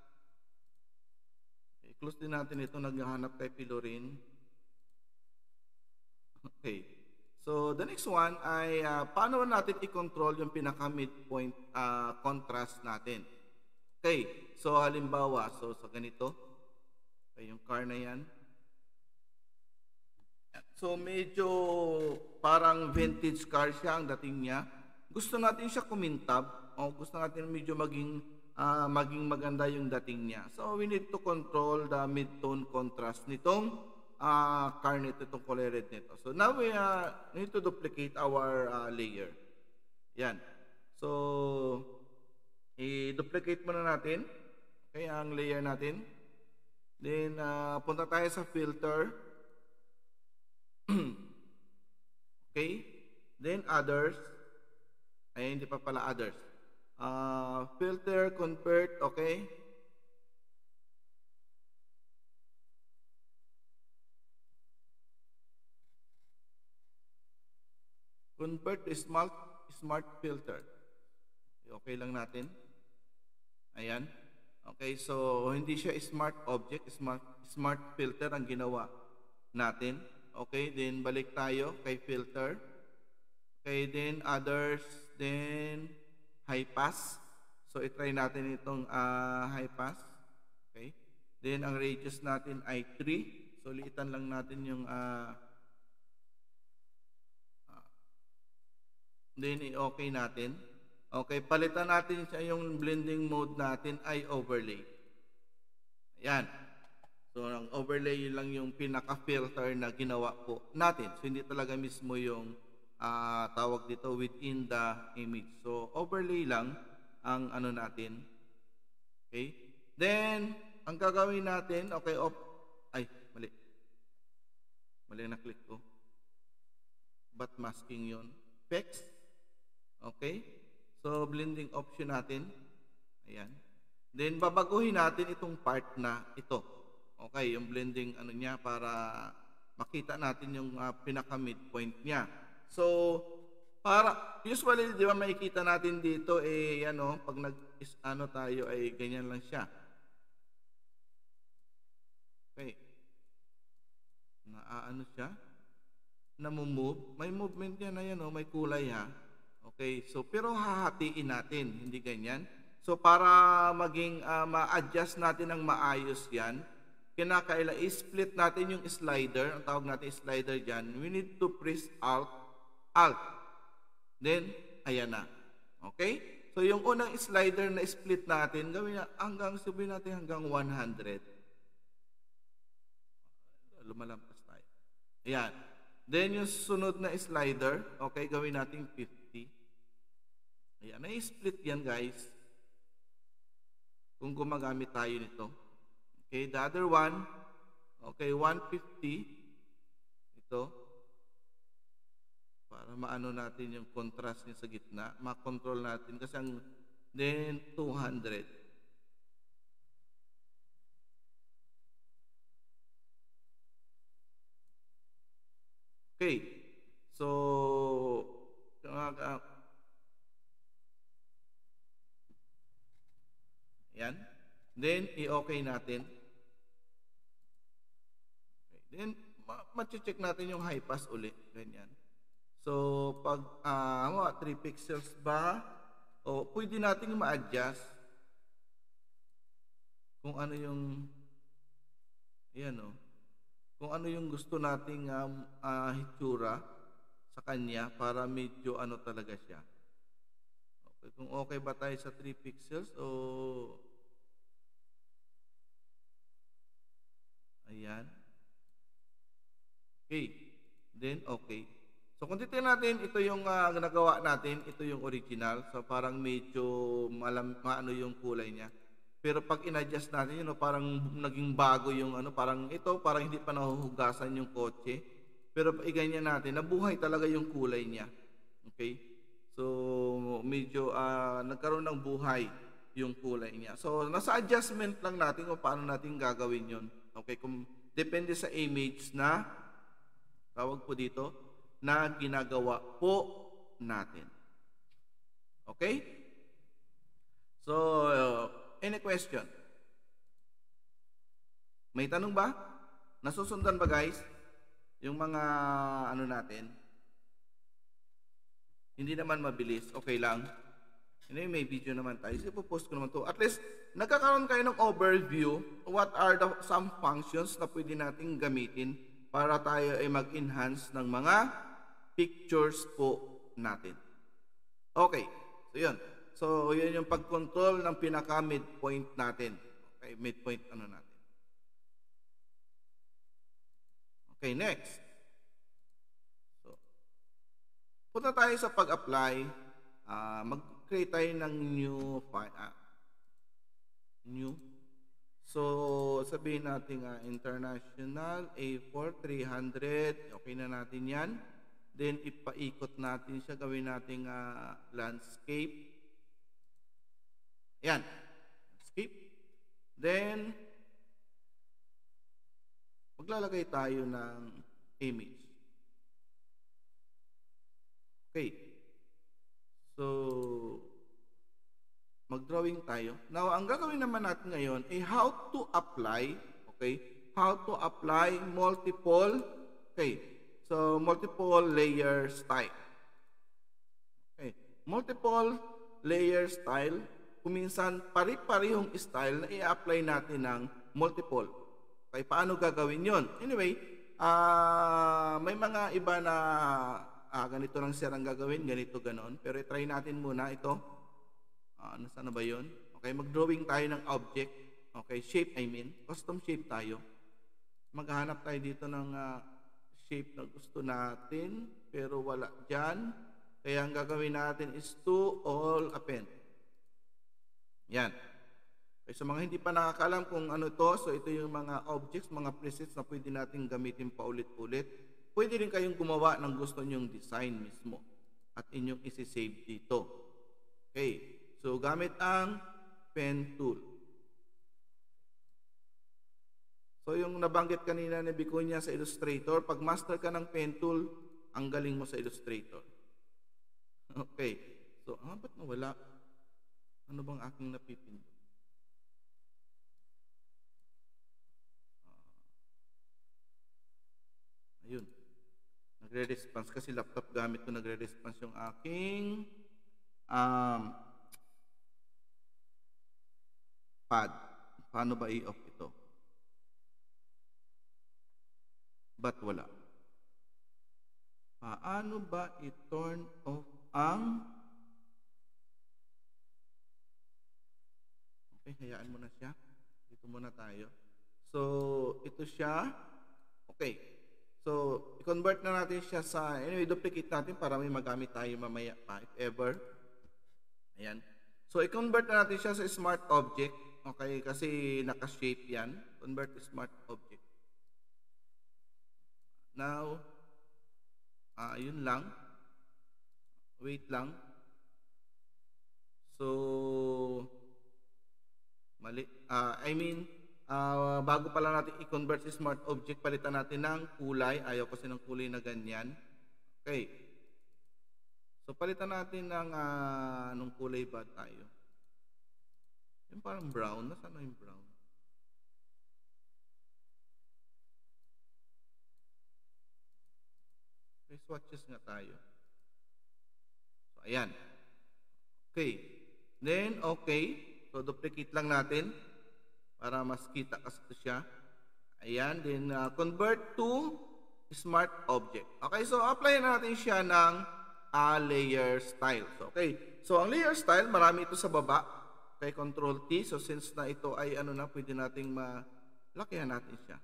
I-close din natin ito. Naghahanap kay Pilorin. Okay. So, the next one ay paano natin i-control yung pinaka-midpoint contrast natin. Okay. So, halimbawa, so sa ganito. Okay, yung car na yan. So, medyo parang vintage car siya ang dating niya. Gusto natin siya kumintab o gusto natin medyo maging maging maganda yung dating niya. So we need to control the mid-tone contrast nitong carnet, itong color red nito. So now we need to duplicate our layer. Yan. So i-duplicate muna natin, okay, ang layer natin. Then punta tayo sa filter. Okay, then others. Ay, hindi pa pala others. Filter, convert, okay. Convert to smart filter. Okay lang natin. Ayan. Okay, so hindi siya smart object, smart filter ang ginawa natin. Okay, then balik tayo kay filter. Okay, then others, then high pass. So i-try natin itong high pass. Okay. Then ang radius natin ay 3. So liitan lang natin yung then i-okay natin. Okay, palitan natin siya, yung blending mode natin ay overlay. Ayan. So ang overlay lang yung pinaka-filter na ginawa po natin. So hindi talaga mismo yung tawag dito within the image. So overlay lang ang ano natin. Okay? Then ang gagawin natin, okay, mali. Mali na click ko. But masking yon. Effects. Okay? So blending option natin. Ayan. Then babaguhin natin itong part na ito. Okay, yung blending ano niya para makita natin yung pinaka midpoint niya. So, usually, di ba, makikita natin dito, pag tayo, ay ganyan lang siya. Okay. Siya? Namumove. May movement yan na yan, may kulay ha. Okay, so, pero hahatiin natin, hindi ganyan. So, para maging, ma-adjust natin ng maayos yan, kinakaila, i-split natin yung slider, ang tawag natin slider dyan, we need to press Alt. Then, ayan na. Okay? So, yung unang slider na split natin, gawin na sabihin natin hanggang 100. Lumalampas tayo. Ayan. Then, yung sunod na slider, okay, gawin natin 50. Ayan. Na-split yan, guys. Kung gumagamit tayo nito. Okay, the other one, okay, 150. Ito. Para maano natin yung contrast niya sa gitna, makontrol natin kasi then 200. Okay. So yan. Then i-okay natin. Okay. Then ma-check natin yung high pass uli, ganyan. So, pag 3 pixels ba, pwede nating ma-adjust kung ano yung kung ano yung gusto nating hitsura sa kanya para medyo talaga siya. Okay, kung okay ba tayo sa 3 pixels o ayan. Okay. Then, okay. So kung titignan natin, ito yung nagawa natin, ito yung original. So parang medyo maano yung kulay niya. Pero pag in-adjust natin, parang naging bago yung parang ito, parang hindi pa nahuhugasan yung kotse. Pero pag ganyan natin, nabuhay talaga yung kulay niya. Okay? So medyo nagkaroon ng buhay yung kulay niya. So nasa adjustment lang natin kung paano natin gagawin yun. Okay? Depende sa image na, tawag po dito, na ginagawa po natin. Okay? So, any question? May tanong ba? Nasusundan ba, guys? Yung mga natin? Hindi naman mabilis. Okay lang. May video naman tayo. So, ipopost ko naman to. At least, nagkakaroon kayo ng overview what are some functions na pwede nating gamitin para tayo ay mag-enhance ng mga pictures po natin. Okay. So, yun. So, yun yung pag-control ng pinaka-midpoint natin. Okay, midpoint ano natin. Okay, next. So, punta tayo sa pag-apply. Mag-create tayo ng new file. New. So, sabihin natin international A4 300. Okay na natin yan. Then, ipaikot natin siya. Gawin natin landscape. Yan. Landscape. Then, maglalagay tayo ng image. Okay. So, mag-drawing tayo. Now, ang gagawin naman natin ngayon ay how to apply, okay? How to apply multiple, okay? So, multiple layer style. Okay. Multiple layer style, kuminsan pari-parihong style na i-apply natin ng multiple. Okay, paano gagawin yon? Anyway, may mga iba na ganito lang siya ang gagawin, ganito, ganon. Pero i-try natin muna ito. Nasaan na ba yun? Okay, mag-drawing tayo ng object. Okay, shape I mean. Custom shape tayo. Maghahanap tayo dito ng shape na gusto natin. Pero wala dyan. Kaya ang gagawin natin is to all append. Yan. Okay, sa mga hindi pa nakakalam kung ano to, so ito yung mga objects, mga presets na pwede natin gamitin paulit-ulit. Pwede rin kayong gumawa ng gusto nyong design mismo at inyong isi-save dito. Okay. So, gamit ang pen tool. So, yung nabanggit kanina ni Bicuña sa Illustrator, pag master ka ng pen tool, ang galing mo sa Illustrator. Okay. So, ba't nawala? Ano bang aking napipindot? Ayun. Nagre-response kasi laptop gamit ko, nagre-response yung aking pad. Paano ba i-off ito? Ba't wala? Paano ba i-turn off ang... Okay, hayaan mo na siya. Dito muna tayo. So, ito siya. Okay. So, i-convert na natin siya sa... Anyway, duplicate natin para may magamit tayo mamaya pa, if ever. Ayan. So, i-convert na natin siya sa smart object. Okay, kasi naka-shape yan. Convert to smart object. Now, yun lang. Wait lang. So, mali. Bago pala natin i-convert si smart object, palitan natin ng kulay. Ayaw kasi ng kulay na ganyan. Okay. So, palitan natin ng anong kulay ba tayo? Yung parang brown. Nasaan na yung brown? Okay, swatches nga tayo. So, ayan. Okay. Then, okay. So, duplicate lang natin para mas kita kasi ito siya. Ayan. Then, convert to smart object. Okay, so apply natin siya ng layer style. So, okay. So, ang layer style, marami ito sa baba. Okay, Control T. So, since na ito ay pwede nating malakihan natin siya.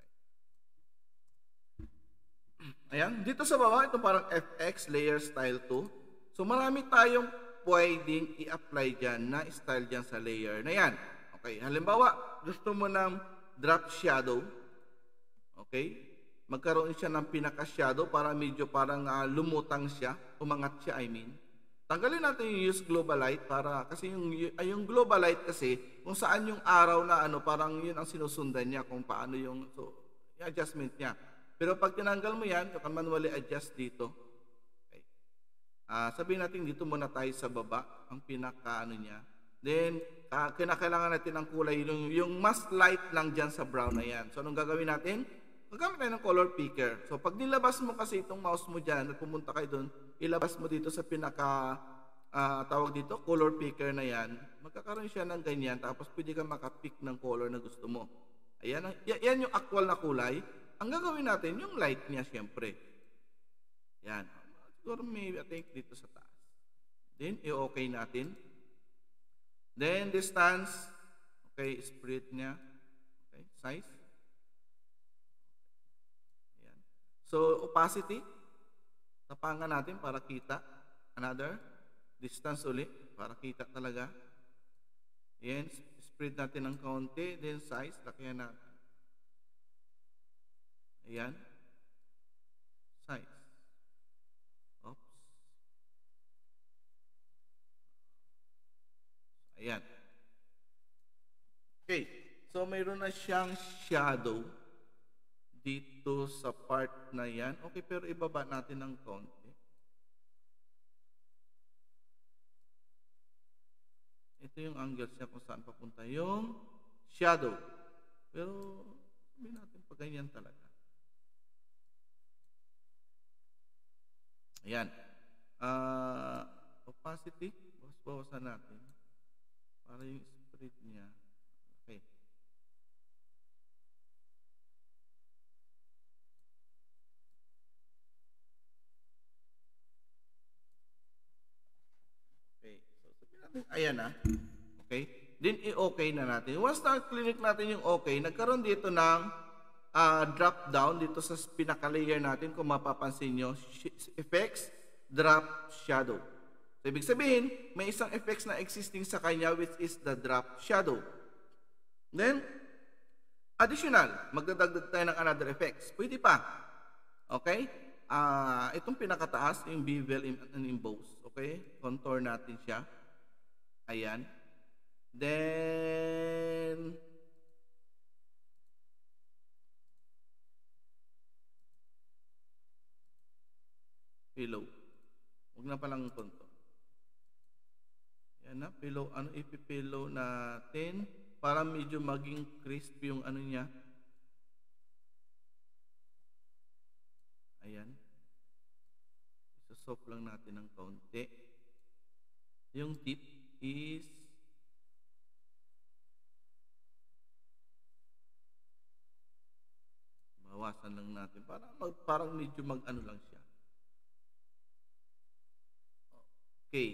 Okay. Ayan. Dito sa baba, ito parang FX, layer style 2. So, marami tayong pwedeng i-apply dyan na style dyan sa layer na yan. Okay. Halimbawa, gusto mo ng drop shadow. Okay. Magkaroon siya ng pinaka-shadow para medyo parang lumutang siya. Umangat siya, I mean. Tanggalin natin yung use global light para kasi yung global light kasi kung saan yung araw na parang yun ang sinusundan niya kung paano yung adjustment niya. Pero pag tinanggal mo yan, you can manually adjust dito. Okay. Sabihin natin dito muna tayo sa baba ang pinaka niya. Then kinakailangan natin ng kulay yung mas light lang diyan sa brown na yan. So anong gagawin natin? Gagamit tayo ng color picker. So pag nilabas mo kasi itong mouse mo diyan at pumunta kayo doon, ilabas mo dito sa pinaka tawag dito, color picker na yan. Magkakaroon siya ng ganyan tapos pwede ka makapick ng color na gusto mo. Ayan, yan yung actual na kulay. Ang gagawin natin, yung light niya syempre. Yan. Siguro maybe I think dito sa taas. Then, i-okay natin. Then distance, okay, spread niya. Okay, size. Ayan. So opacity, tapangan natin para kita. Another distance ulit para kita talaga. Ayan, spread natin ng kaunti. Then size, lakihan natin. Ayan. Size. Oops. Ayan. Okay. So, mayroon na siyang shadow dito sa part na yan. Okay, pero ibaba natin ng konti. Ito yung angles niya kung saan papunta yung shadow. Pero, sabihin natin pag ganyan talaga. Ayan. Opacity, bawas-bawasan natin para yung spread niya. Okay. Okay. So, sabihin natin, ayan na. Okay. Then, i-okay na natin. Once na-click natin yung okay, nagkaroon dito ng drop down dito sa pinaka-layer natin. Kung mapapansin nyo, effects, drop, shadow. So, ibig sabihin, may isang effects na existing sa kanya which is the drop shadow. Then, additional, magdadagdag tayo ng another effects. Pwede pa. Okay? Itong pinakataas, yung bevel and emboss. Okay? Contour natin siya. Ayan. Then, pillow. Huwag na palang contour. Yan na, pillow. Ano ipipillow natin para medyo maging crispy yung ano niya. Ayan. Isa-soft lang natin ng kaunti. Yung tip is bawasan lang natin para parang medyo mag-ano lang siya. Okay.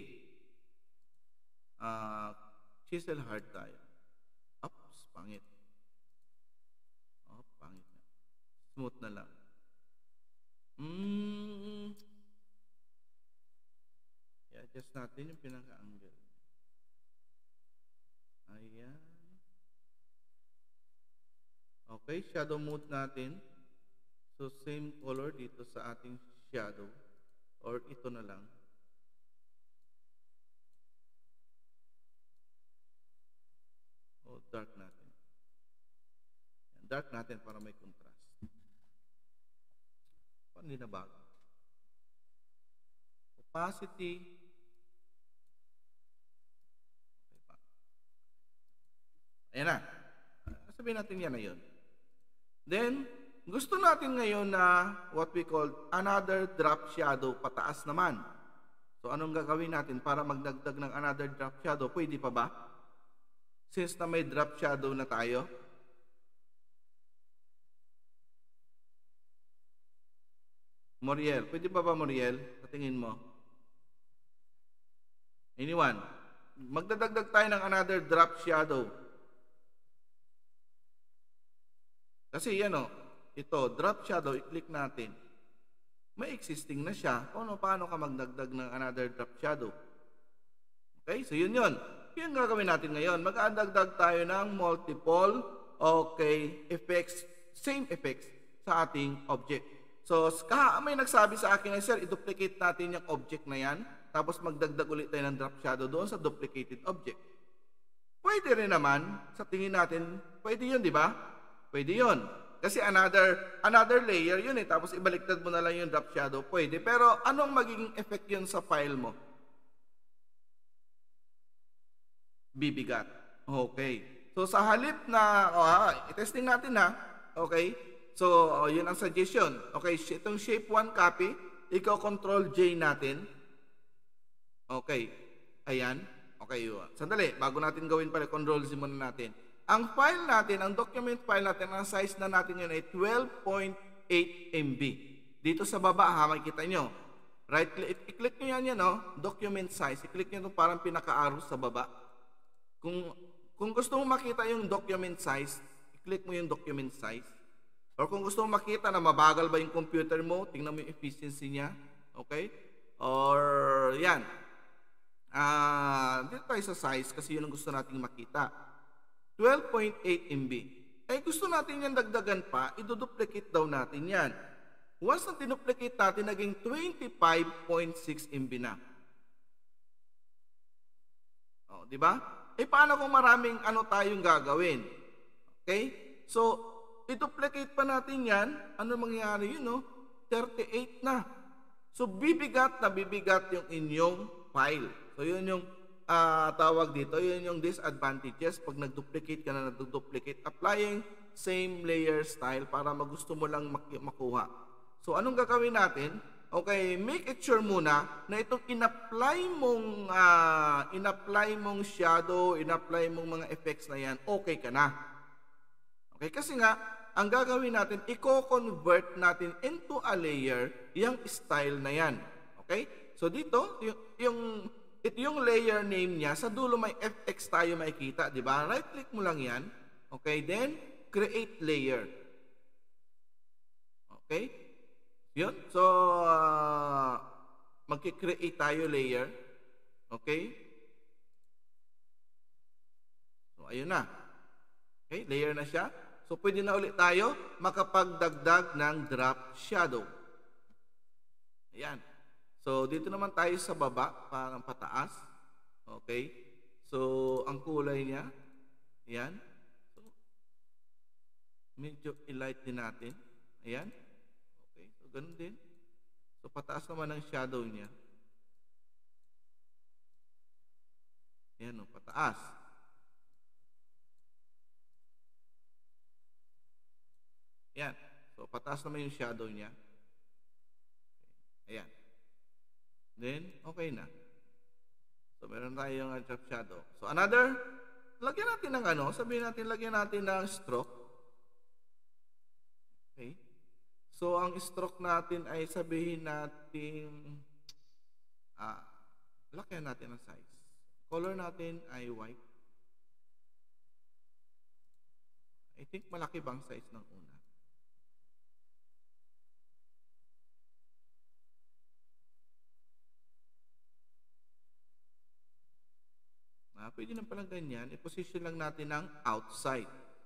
Chisel hard tayo. Ups, pangit. Oh, pangit na. Smooth na lang. I-adjust natin yung pinaka-angle. Ayan. Okay, shadow mode natin. So, same color dito sa ating shadow. Or ito na lang. O, dark natin. Dark natin para may contrast. Paano na bago? Opacity. Okay pa. Ayan na. Sabihin natin yan na yun. Then, gusto natin ngayon na what we call another drop shadow pataas naman. So, anong gagawin natin para magdagdag ng another drop shadow? Pwede pa ba? Since na may drop shadow na tayo. Moriel. Pwede pa ba, Moriel? Patingin mo. Anyone? Magdadagdag tayo ng another drop shadow. Kasi yan o. Ito, drop shadow, i-click natin. May existing na siya. Paano ka magdagdag ng another drop shadow? Okay, so yun. Yung gagawin natin ngayon, mag-adagdag tayo ng multiple, okay, effects, same effects sa ating object. So, may nagsabi sa akin, sir, i-duplicate natin yung object na yan, tapos magdagdag ulit tayo ng drop shadow doon sa duplicated object. Pwede rin naman, sa tingin natin, pwede yun, di ba? Pwede yun. Kasi another layer yun tapos ibaliktad mo na lang yung drop shadow, pwede. Pero anong magiging effect yun sa file mo? Bibigat. Okay. So, sa halip na, i-testing natin ha. Okay. So, yun ang suggestion. Okay, itong shape 1 copy, ikaw control J natin. Okay. Ayan. Okay. Sandali, bago natin gawin pala, control Z muna natin. Ang file natin, ang document file natin, ang size na natin yun ay 12.8 MB. Dito sa baba, makikita nyo. Right, i-click nyo yan, document size. I-click nyo ito parang pinaka-arrow sa baba. Kung, kung gusto mo makita yung document size, i-click mo yung document size. Or kung gusto mo makita na mabagal ba yung computer mo, tingnan mo yung efficiency niya. Okay? Or yan. Dito tayo sa size kasi yun ang gusto nating makita. 12.8 MB. Eh gusto natin yan dagdagan pa, iduduplicate daw natin yan. Once na dinuplicate natin, naging 25.6 MB na. O, di ba? Eh paano kung maraming tayong gagawin? Okay? So, i-duplicate pa natin yan. Ano mangyayari yun, no? 38 na. So, bibigat na bibigat yung inyong file. So, yun yung tawag dito. Yun yung disadvantages pag nag-duplicate ka na nag-duplicate. Applying same layer style para magusto mo lang makuha. So, anong gagawin natin? Okay, make it sure muna na itong in-apply mong shadow, in-apply mong mga effects na yan, okay ka na. Okay, kasi nga, ang gagawin natin, i-convert natin into a layer yung style na yan. Okay? So dito, yung layer name niya, sa dulo may FX tayo makikita, di ba? Right-click mo lang yan. Okay, then, create layer. Okay? Yun. So, magki-create tayo layer. Okay? So, ayun na. Okay, layer na siya. So, pwede na ulit tayo makapagdagdag ng drop shadow. Ayan. So, dito naman tayo sa baba, parang pataas. Okay? So, ang kulay niya, ayan. So, medyo i-light din natin. Ayan. Okay, so ganun din. So, pataas naman ang shadow niya. Ayan, no, pataas. Ayan. So, pataas naman yung shadow niya. Ayan. Then, okay na. So, meron tayong drop shadow. So, another, lagyan natin ng sabihin natin, lagyan natin ng stroke. Okay. So, ang stroke natin ay sabihin natin, lagyan natin ang size. Color natin ay white. I think malaki bang size ng una? Pwede na palang ganyan. I-position lang natin ng outside.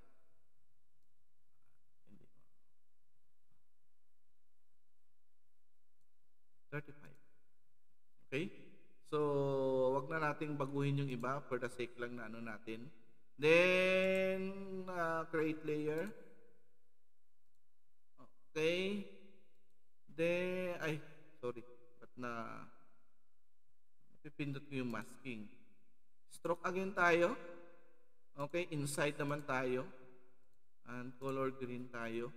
35. Okay? So, wag na nating baguhin yung iba for the sake lang na natin. Then, create layer. Okay. Then, sorry. Ba't napipindot ko yung masking. Stroke again tayo. Okay, inside naman tayo. And color green tayo.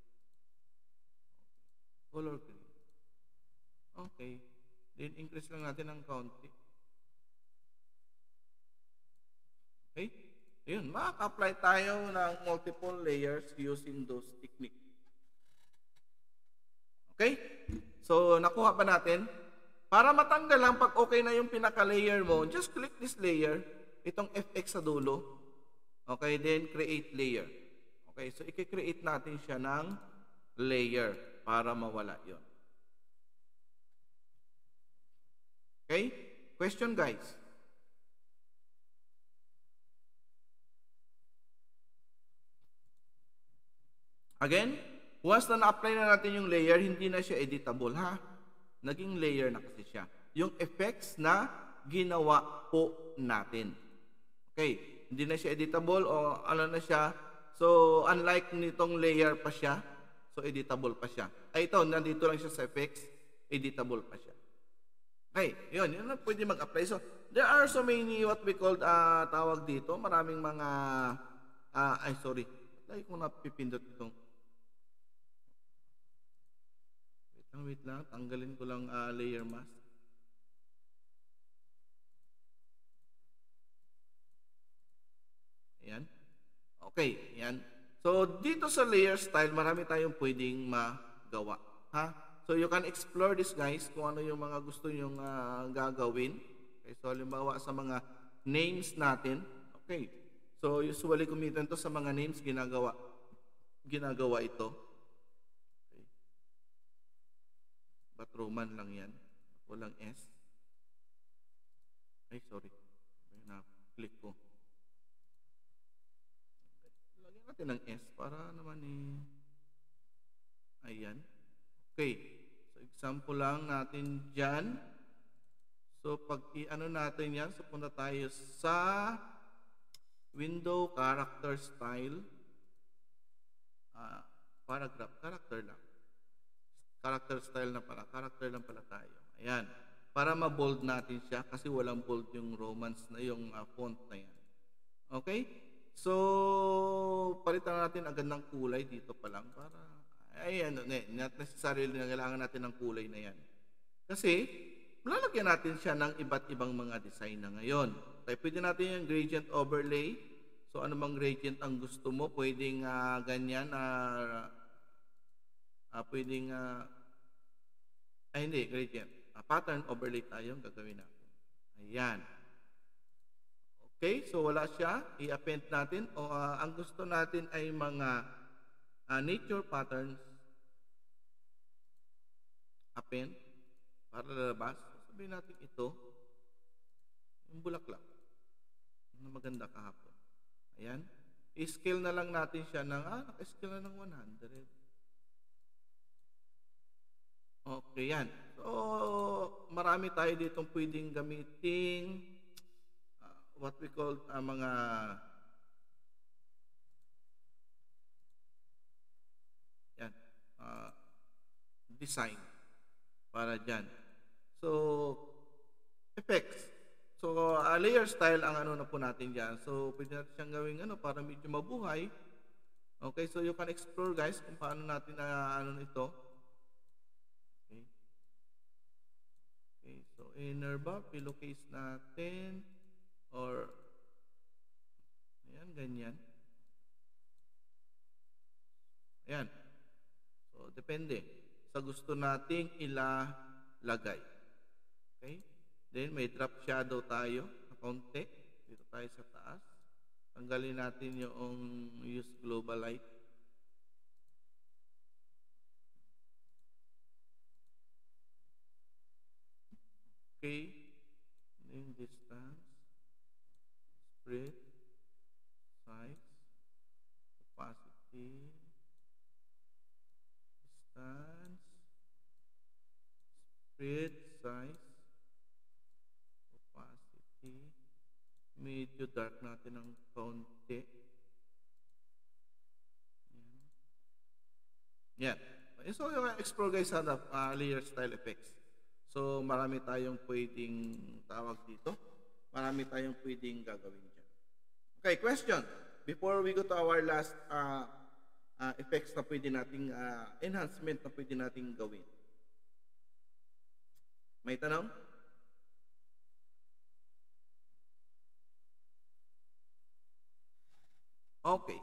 Color green. Okay. Then increase lang natin ng konti. Okay? Ayun, makaka-apply tayo ng multiple layers using those techniques. Okay? So, nakuha ba natin? Para matanggal lang pag okay na yung pinaka-layer mo, just click this layer, itong FX sa dulo. Okay, then create layer. Okay, so i-create natin siya ng layer para mawala yon. Okay? Question, guys? Again, once na na-apply na natin yung layer, hindi na siya editable, ha? Naging layer na kasi siya. Yung effects na ginawa po natin. Okay, hindi na siya editable o ano na siya. So, unlike nitong layer pa siya, so editable pa siya. Ito, nandito lang siya sa effects, editable pa siya. Okay, yun na pwede mag-apply. So, there are so many what we call, tawag dito, maraming mga, sorry. Dahil kung napipindot itong, wait lang, tanggalin ko lang layer mask. Ayan. Okay, ayan. So, dito sa layer style, marami tayong pwedeng magawa. Ha? So, you can explore this, guys, kung ano yung mga gusto nyong gagawin. Okay, so, halimbawa sa mga names natin. Okay. So usually kumitan to sa mga names ginagawa ito. Okay. But Roman lang yan. Walang S. Ay, sorry. Na-click ko. Lagyan natin ng S para naman ayan. Okay. So example lang natin dyan. So pag i-ano natin yan, so punta tayo sa window, character style, paragraph, character lang. Character style na pala, character lang pala tayo. Ayan. Para ma-bold natin siya kasi walang bold yung Romance na yung font na yan. Okay? So, palitan natin agad ng kulay dito pa lang para, ayan, not necessarily na kailangan natin ng kulay na yan. Kasi, lalagyan natin siya ng iba't ibang mga design na ngayon. Okay, pwede natin yung gradient overlay. So, ano bang gradient ang gusto mo? Pwedeng ganyan. Pwedeng, hindi, gradient. Pattern overlay tayo gagawin natin. Ayan. Okay, so wala siya. I-append natin. O ang gusto natin ay mga nature patterns. Append. Para lalabas. Sabihin natin ito. Yung bulaklak. Na maganda kahapon. Ayan. I-scale na lang natin siya ng, naka-scale na ng 100. Okay, yan. So, marami tayo ditong pwedeng gamitin what we call mga yan, design para dyan. So, effects. So, layer style ang ano na po natin dyan. So, pwede natin siyang gawing para medyo mabuhay. Okay, so you can explore guys kung paano natin ito. Okay. Okay, so inner bar, pillowcase natin. Or, ayan, ganyan. Ayan. So, depende sa gusto nating ilalagay. Okay? Then, may drop shadow tayo na konti. Dito tayo sa taas. Tanggalin natin yung use global light. Okay. Then, distance. Spread, size, opacity, distance, spread, size, opacity, medyo dark natin ng kaunti. Yan. So, yung explore guys sa layer style effects. So, marami tayong pwedeng tawag dito. Marami tayong pwedeng gagawin dyan. Okay, question. Before we go to our last effects na pwede nating, enhancement na pwede nating gawin. May tanong? Okay.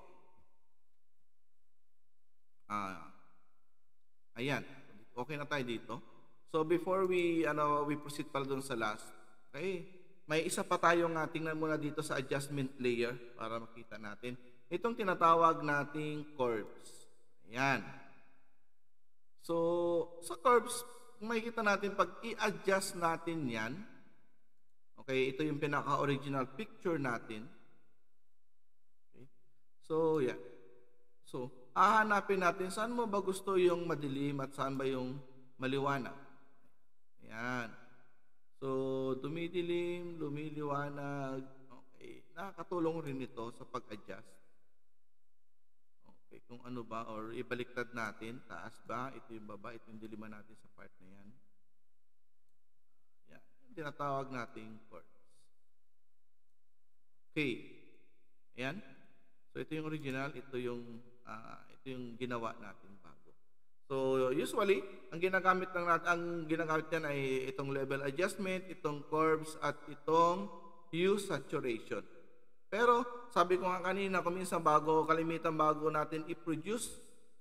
Ayan. Okay na tayo dito. So before we proceed pala dun sa last. Okay. May isa pa tayong tingnan muna dito sa adjustment layer para makita natin. Itong tinatawag nating curves. Ayan. So sa curves, makikita natin pag i-adjust natin yan. Okay, ito yung pinaka-original picture natin. Okay. So, yan. So, hahanapin natin saan mo ba gusto yung madilim at saan ba yung maliwanag. Ayan. So, dumidilim, lumiliwanag. Okay. Nakakatulong rin ito sa pag-adjust. Okay. Kung ano ba, or ibaliktad natin. Taas ba? Ito yung baba. Ito yung diliman natin sa part na yan. Yan. Yung tinatawag nating chords. Okay. Ayan. So, ito yung original. Ito yung ginawa natin bago. So, usually, ang ginagamit niyan ay itong level adjustment, itong curves, at itong hue saturation. Pero, sabi ko nga kanina, kuminsan kalimitan bago natin i-produce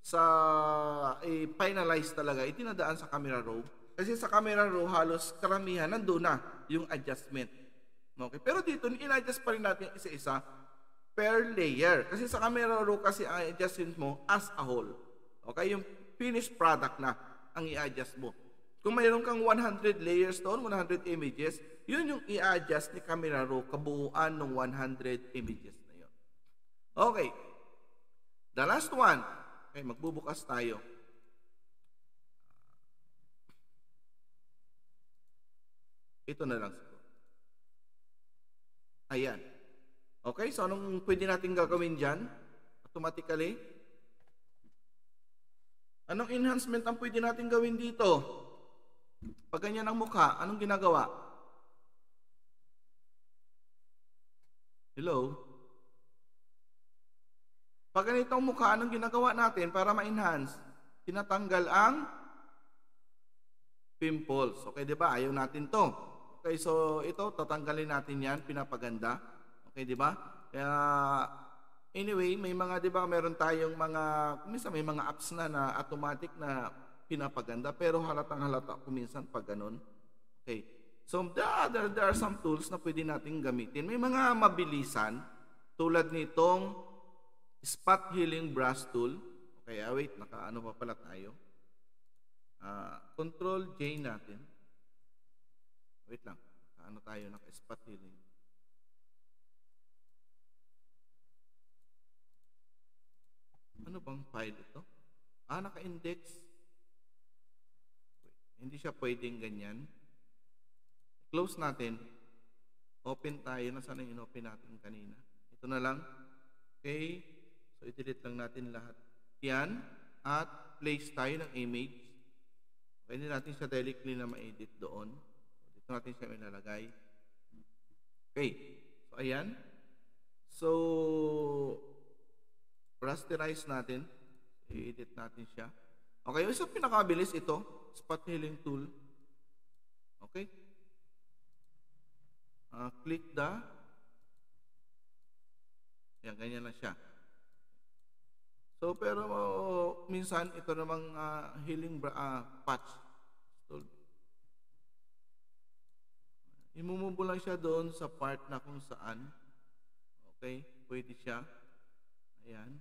i-finalize talaga, itinadaan sa camera raw. Kasi sa camera raw, halos karamihan, nandun na yung adjustment. Okay, pero dito, in-adjust pa rin natin isa-isa per layer. Kasi sa camera raw kasi ang i-adjustin mo as a whole. Okay, yung finished product na ang i-adjust mo. Kung mayroon kang 100 layers doon, 100 images, yun yung i-adjust ni Camera Raw, kabuuan ng 100 images na yun. Okay. The last one. Okay, magbubukas tayo. Ito na lang siguro. Ayan. Okay, so anong pwede natin gagawin dyan? Automatically. Anong enhancement ang pwede natin gawin dito? Pag ganyan ang mukha, anong ginagawa? Hello? Pag ganito ang mukha, anong ginagawa natin para ma-enhance? Tinatanggal ang pimples. Okay, di ba? Ayaw natin to. Okay, so ito, tatanggalin natin yan, pinapaganda. Okay, di ba? Kaya, anyway, may mga, di ba, meron tayong mga, minsan may mga apps na automatic na pinapaganda, pero halatang halata kuminsan pag ganun. Okay. So, there are some tools na pwede natin gamitin. May mga mabilisan, tulad nitong spot healing brush tool. Okay, wait, naka-ano pa pala tayo. Control J natin. Wait lang, naka-ano tayo, naka-spot healing. Ano bang file ito? Naka-index. Hindi siya pwedeng ganyan. Close natin. Open tayo. Nasaan yung in-open natin kanina? Ito na lang. Okay. So, i-delete lang natin lahat. Yan. At place tayo ng image. Pwede natin siya directly na ma-edit doon. So, dito natin siya ilalagay. Okay. So, ayan. So, rasterize natin. I-edit natin siya. Okay. Yung isa pinakabilis ito. Spot healing tool. Okay. Click the. Yan, ganyan na siya. So, pero minsan, ito namang healing patch tool. Imumubo lang siya doon sa part na kung saan. Okay. Pwede siya. Ayan.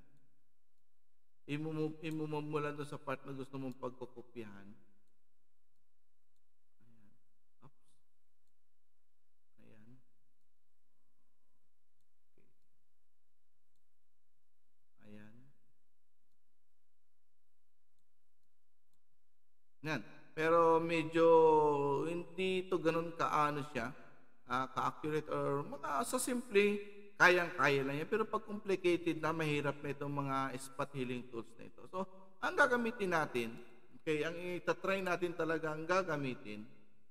Imumove mo lang doon sa part na gusto mong pagkukopyahan. Yan. Pero medyo hindi ito ganun kaano siya, ka-accurate or sa simple, kayang-kaya lang yan. Pero pag complicated na, mahirap na itong mga spot healing tools na ito. So, ang gagamitin natin, okay, ang itatry natin talaga ang gagamitin.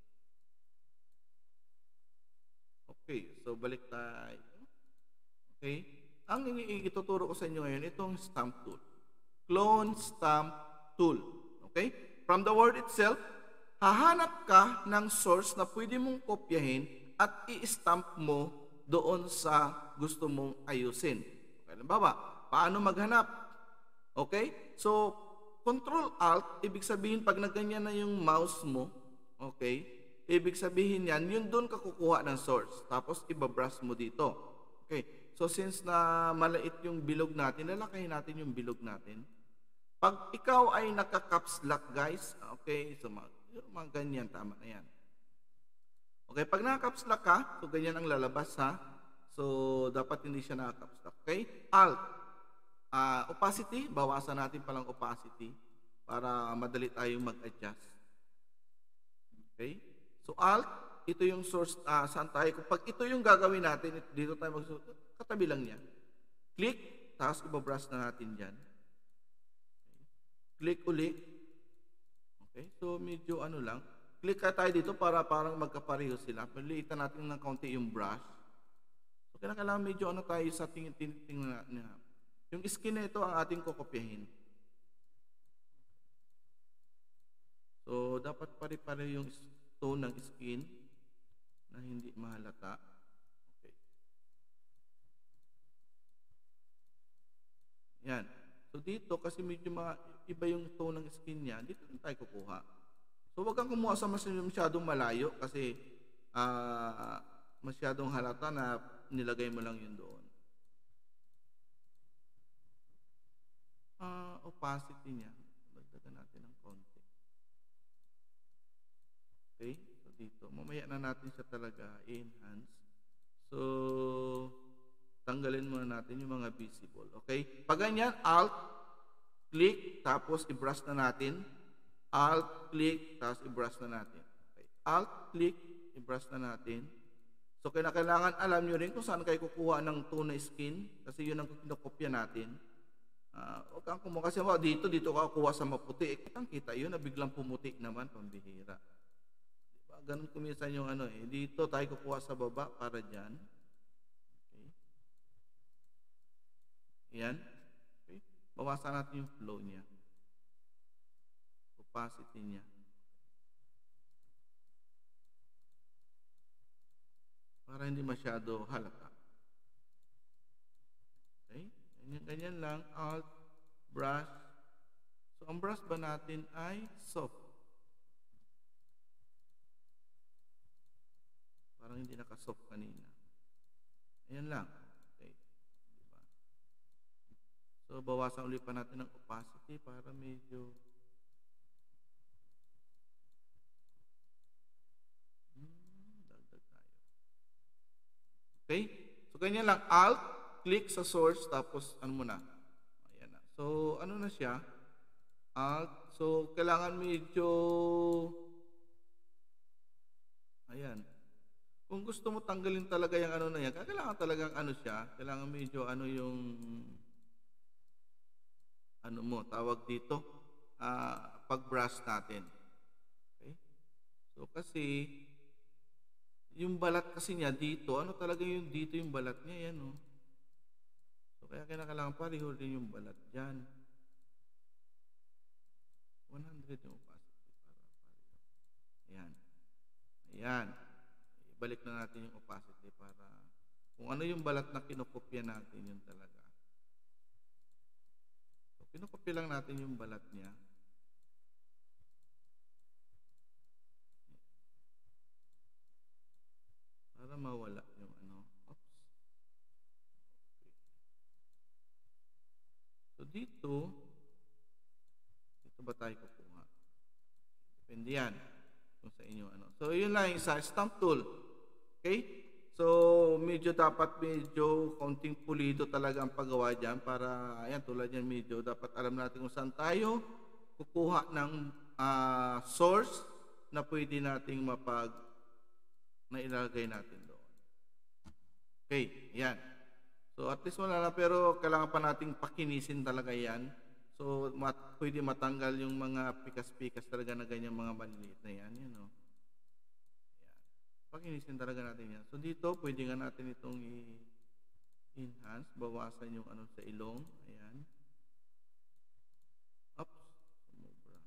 Okay, so balik tayo. Okay, ang ituturo ko sa inyo ngayon, itong stamp tool. Clone stamp tool. Okay? From the word itself, hahanap ka ng source na pwede mong kopyahin at i-stamp mo doon sa gusto mong ayusin. Okay, halimbawa, paano maghanap? Okay? So, Control-Alt, ibig sabihin pag naganyan na yung mouse mo, okay, ibig sabihin yan, yun doon ka kukuha ng source. Tapos, ibabrush mo dito. Okay? So, since na malait yung bilog natin, lalakayin natin yung bilog natin. Pag ikaw ay naka-caps lock, guys, okay, so mga ganyan, tama na yan. Okay, pag naka-caps lock ka, so ganyan ang lalabas, ha? So, dapat hindi siya naka-caps lock, okay? Alt, opacity, bawasan natin palang opacity para madali tayong mag-adjust. Okay? So, Alt, ito yung source, saan tayo. Pag ito yung gagawin natin, dito tayo katabi lang yan. Click, tapos ibabrush na natin dyan. Click uli. Okay, so medyo ano lang. Click ka tayo dito para parang magkapareho sila. Paliitan natin ng kaunti yung brush. So kailangan medyo ano tayo sa tingnan na. Yung skin na ito ang ating kokopyahin. So dapat pare-pare yung tone ng skin na hindi mahalata. Okay. Yan. So dito kasi medyo iba yung tone ng skin niya, dito rin tayo kukuha. So wag kang kumuha sa masyadong malayo kasi masyadong halata na nilagay mo lang yun doon. Opacity niya. Dagdagan natin ng konti. Okay? So dito, mamaya na natin siya talaga i-enhance. So, tanggalin muna natin yung mga visible. Okay? Pag ganyan, Alt, click, tapos i-brush na natin. Alt, click, tapos i-brush na natin. Okay? Alt, click, i-brush na natin. So, kailangan alam nyo rin kung saan kayo kukuha ng tone skin kasi yun ang kinokopya natin. Huwag kang kumuha kasi dito ka kuha sa maputi. Kitang-kita yun na biglang pumuti naman, pambihira. Diba? Ganun kuminsan yung dito tayo kukuha sa baba para dyan. Okay. Yan. Okay. Bawasan natin yung flow niya. Opacity niya. Para hindi masyado halata. Okay? Ganyan lang. Alt, brush. So, ang brush ba natin ay soft. Parang hindi naka-soft kanina. Ayan lang. Okay. Diba? So, bawasan ulit pa natin ang opacity para medyo dagdag tayo. Okay? So, ganyan lang. Alt, click sa source, tapos muna. Ayan na. So, na siya? Alt. So, kailangan medyo ayan. Kung gusto mo tanggalin talaga yung na yan, kailangan talagang siya. Kailangan medyo yung mo, tawag dito, pag-brush natin. Okay? So, kasi yung balat kasi niya dito, talaga yung dito yung balat niya, yan, So, kaya kailangan pareho din yung balat dyan. 100 yung opacity para pareho. Ayan. Ayan. Ibalik na natin yung opacity para kung ano yung balat na kinokopya natin, yun talaga. So, kinokopya lang natin yung balat niya. Para mawala yung Oops. Okay. So, dito ba tayo kukuha? Depende yan kung sa inyo So, yun lang yung isa. Stamp tool. Okay? So, dapat medyo konting pulido talaga ang paggawa dyan para, ayan, tulad yan medyo, dapat alam natin kung saan tayo kukuha ng source na pwede nating na ilalagay natin doon. Okay, yan. So, at least wala na, pero kailangan pa nating pakinisin talaga yan. So, pwede matanggal yung mga pikas-pikas talaga na ganyan mga maliliit na yan. Yan. Pakinisin talaga natin yan. So, dito, pwede nga natin itong i-enhance. Bawasan yung sa ilong. Ayan. Oops. Sumubra.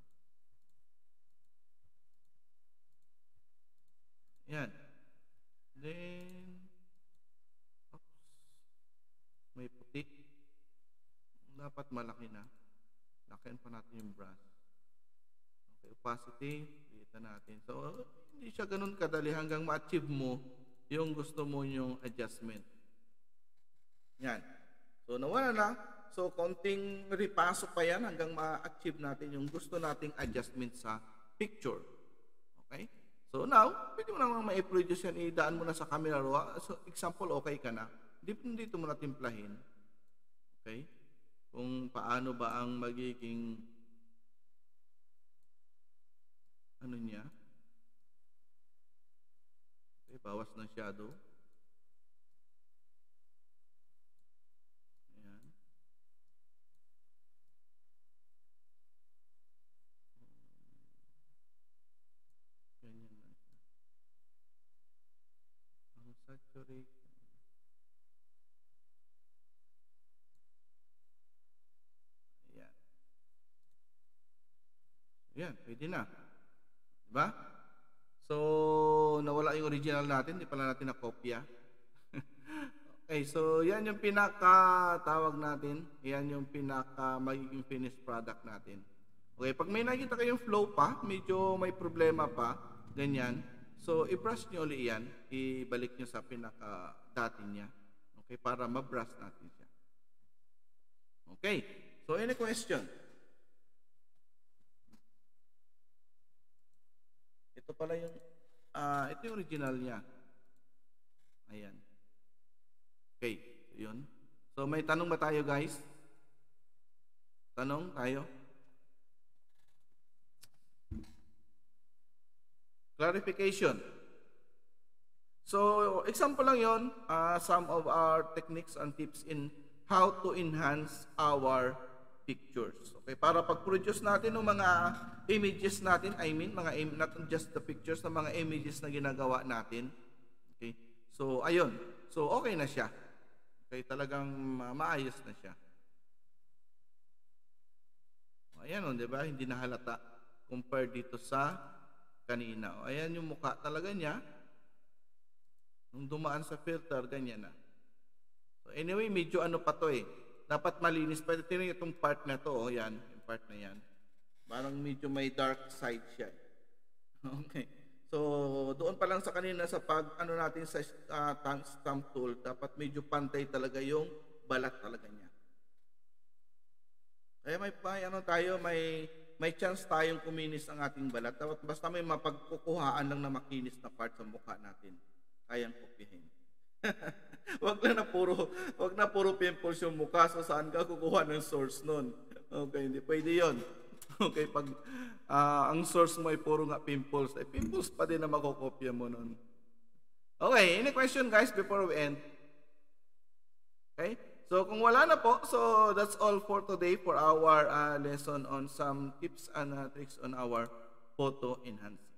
Ayan. Then, oops. May puti. Dapat malaki na. Lakihan pa natin yung brush. Okay, opacity, liitan natin. So, hindi siya ganun kadali hanggang ma-achieve mo yung gusto mo yung adjustment. Yan. So, nawala na. So, konting ripaso pa yan hanggang ma-achieve natin yung gusto nating adjustment sa picture. Okay? So, now, pwede mo naman ma-produce yan. Idaan mo na sa camera raw. So, example, okay ka na. Dito mo na timplahin. Okay? Kung paano ba ang magiging niya. Okay, bawas ng shadow. Ayan. Ganyan lang siya. Ang saturation. Yan, pwede na. Diba? So, nawala yung original natin, hindi pala natin na-kopya. Okay, so yan yung pinaka-tawag natin. Yan yung pinaka-magiging finished product natin. Okay, pag may nakita kayong flow pa, medyo may problema pa, ganyan. So, i-brush nyo ulit yan. Ibalik nyo sa pinaka-dati niya. Okay, para ma-brush natin siya. Okay. So, any question? Ito pala yung, ito yung original niya. Ayan. Okay, yun. So, may tanong ba tayo, guys? Tanong tayo? Clarification. So, example lang yon, some of our techniques and tips in how to enhance our pictures. Okay, para pag-produce natin ng mga images natin, not just the pictures, ng mga images na ginagawa natin. Okay, so, ayun. So, okay na siya. Okay, talagang maayos na siya. Ayan, di ba? Hindi na halata compared dito sa kanina. Ayan yung mukha talaga niya. Nung dumaan sa filter, ganyan na. So anyway, medyo ano pa to eh. Dapat malinis pa. Tingnan itong part na to. Oh, yan. Yung part na yan. Parang medyo may dark side siya. Okay. So, doon pa lang sa kanina sa ano natin sa stamp tool, dapat medyo pantay talaga yung balat talaga niya. Kaya may chance tayong kuminis ang ating balat. Basta may mapagkukuhaan lang na makinis na part sa mukha natin. Kayang kopyahin. wag na puro pimples yung mukha. So saan ka kukuha ng source nun? Okay, hindi pwede yon. Okay, pag ang source mo ay puro nga pimples, ay pimples pa din na makokopya mo nun. Okay, any question guys before we end? Okay? So kung wala na po, so that's all for today for our lesson on some tips and tricks on our photo enhancing.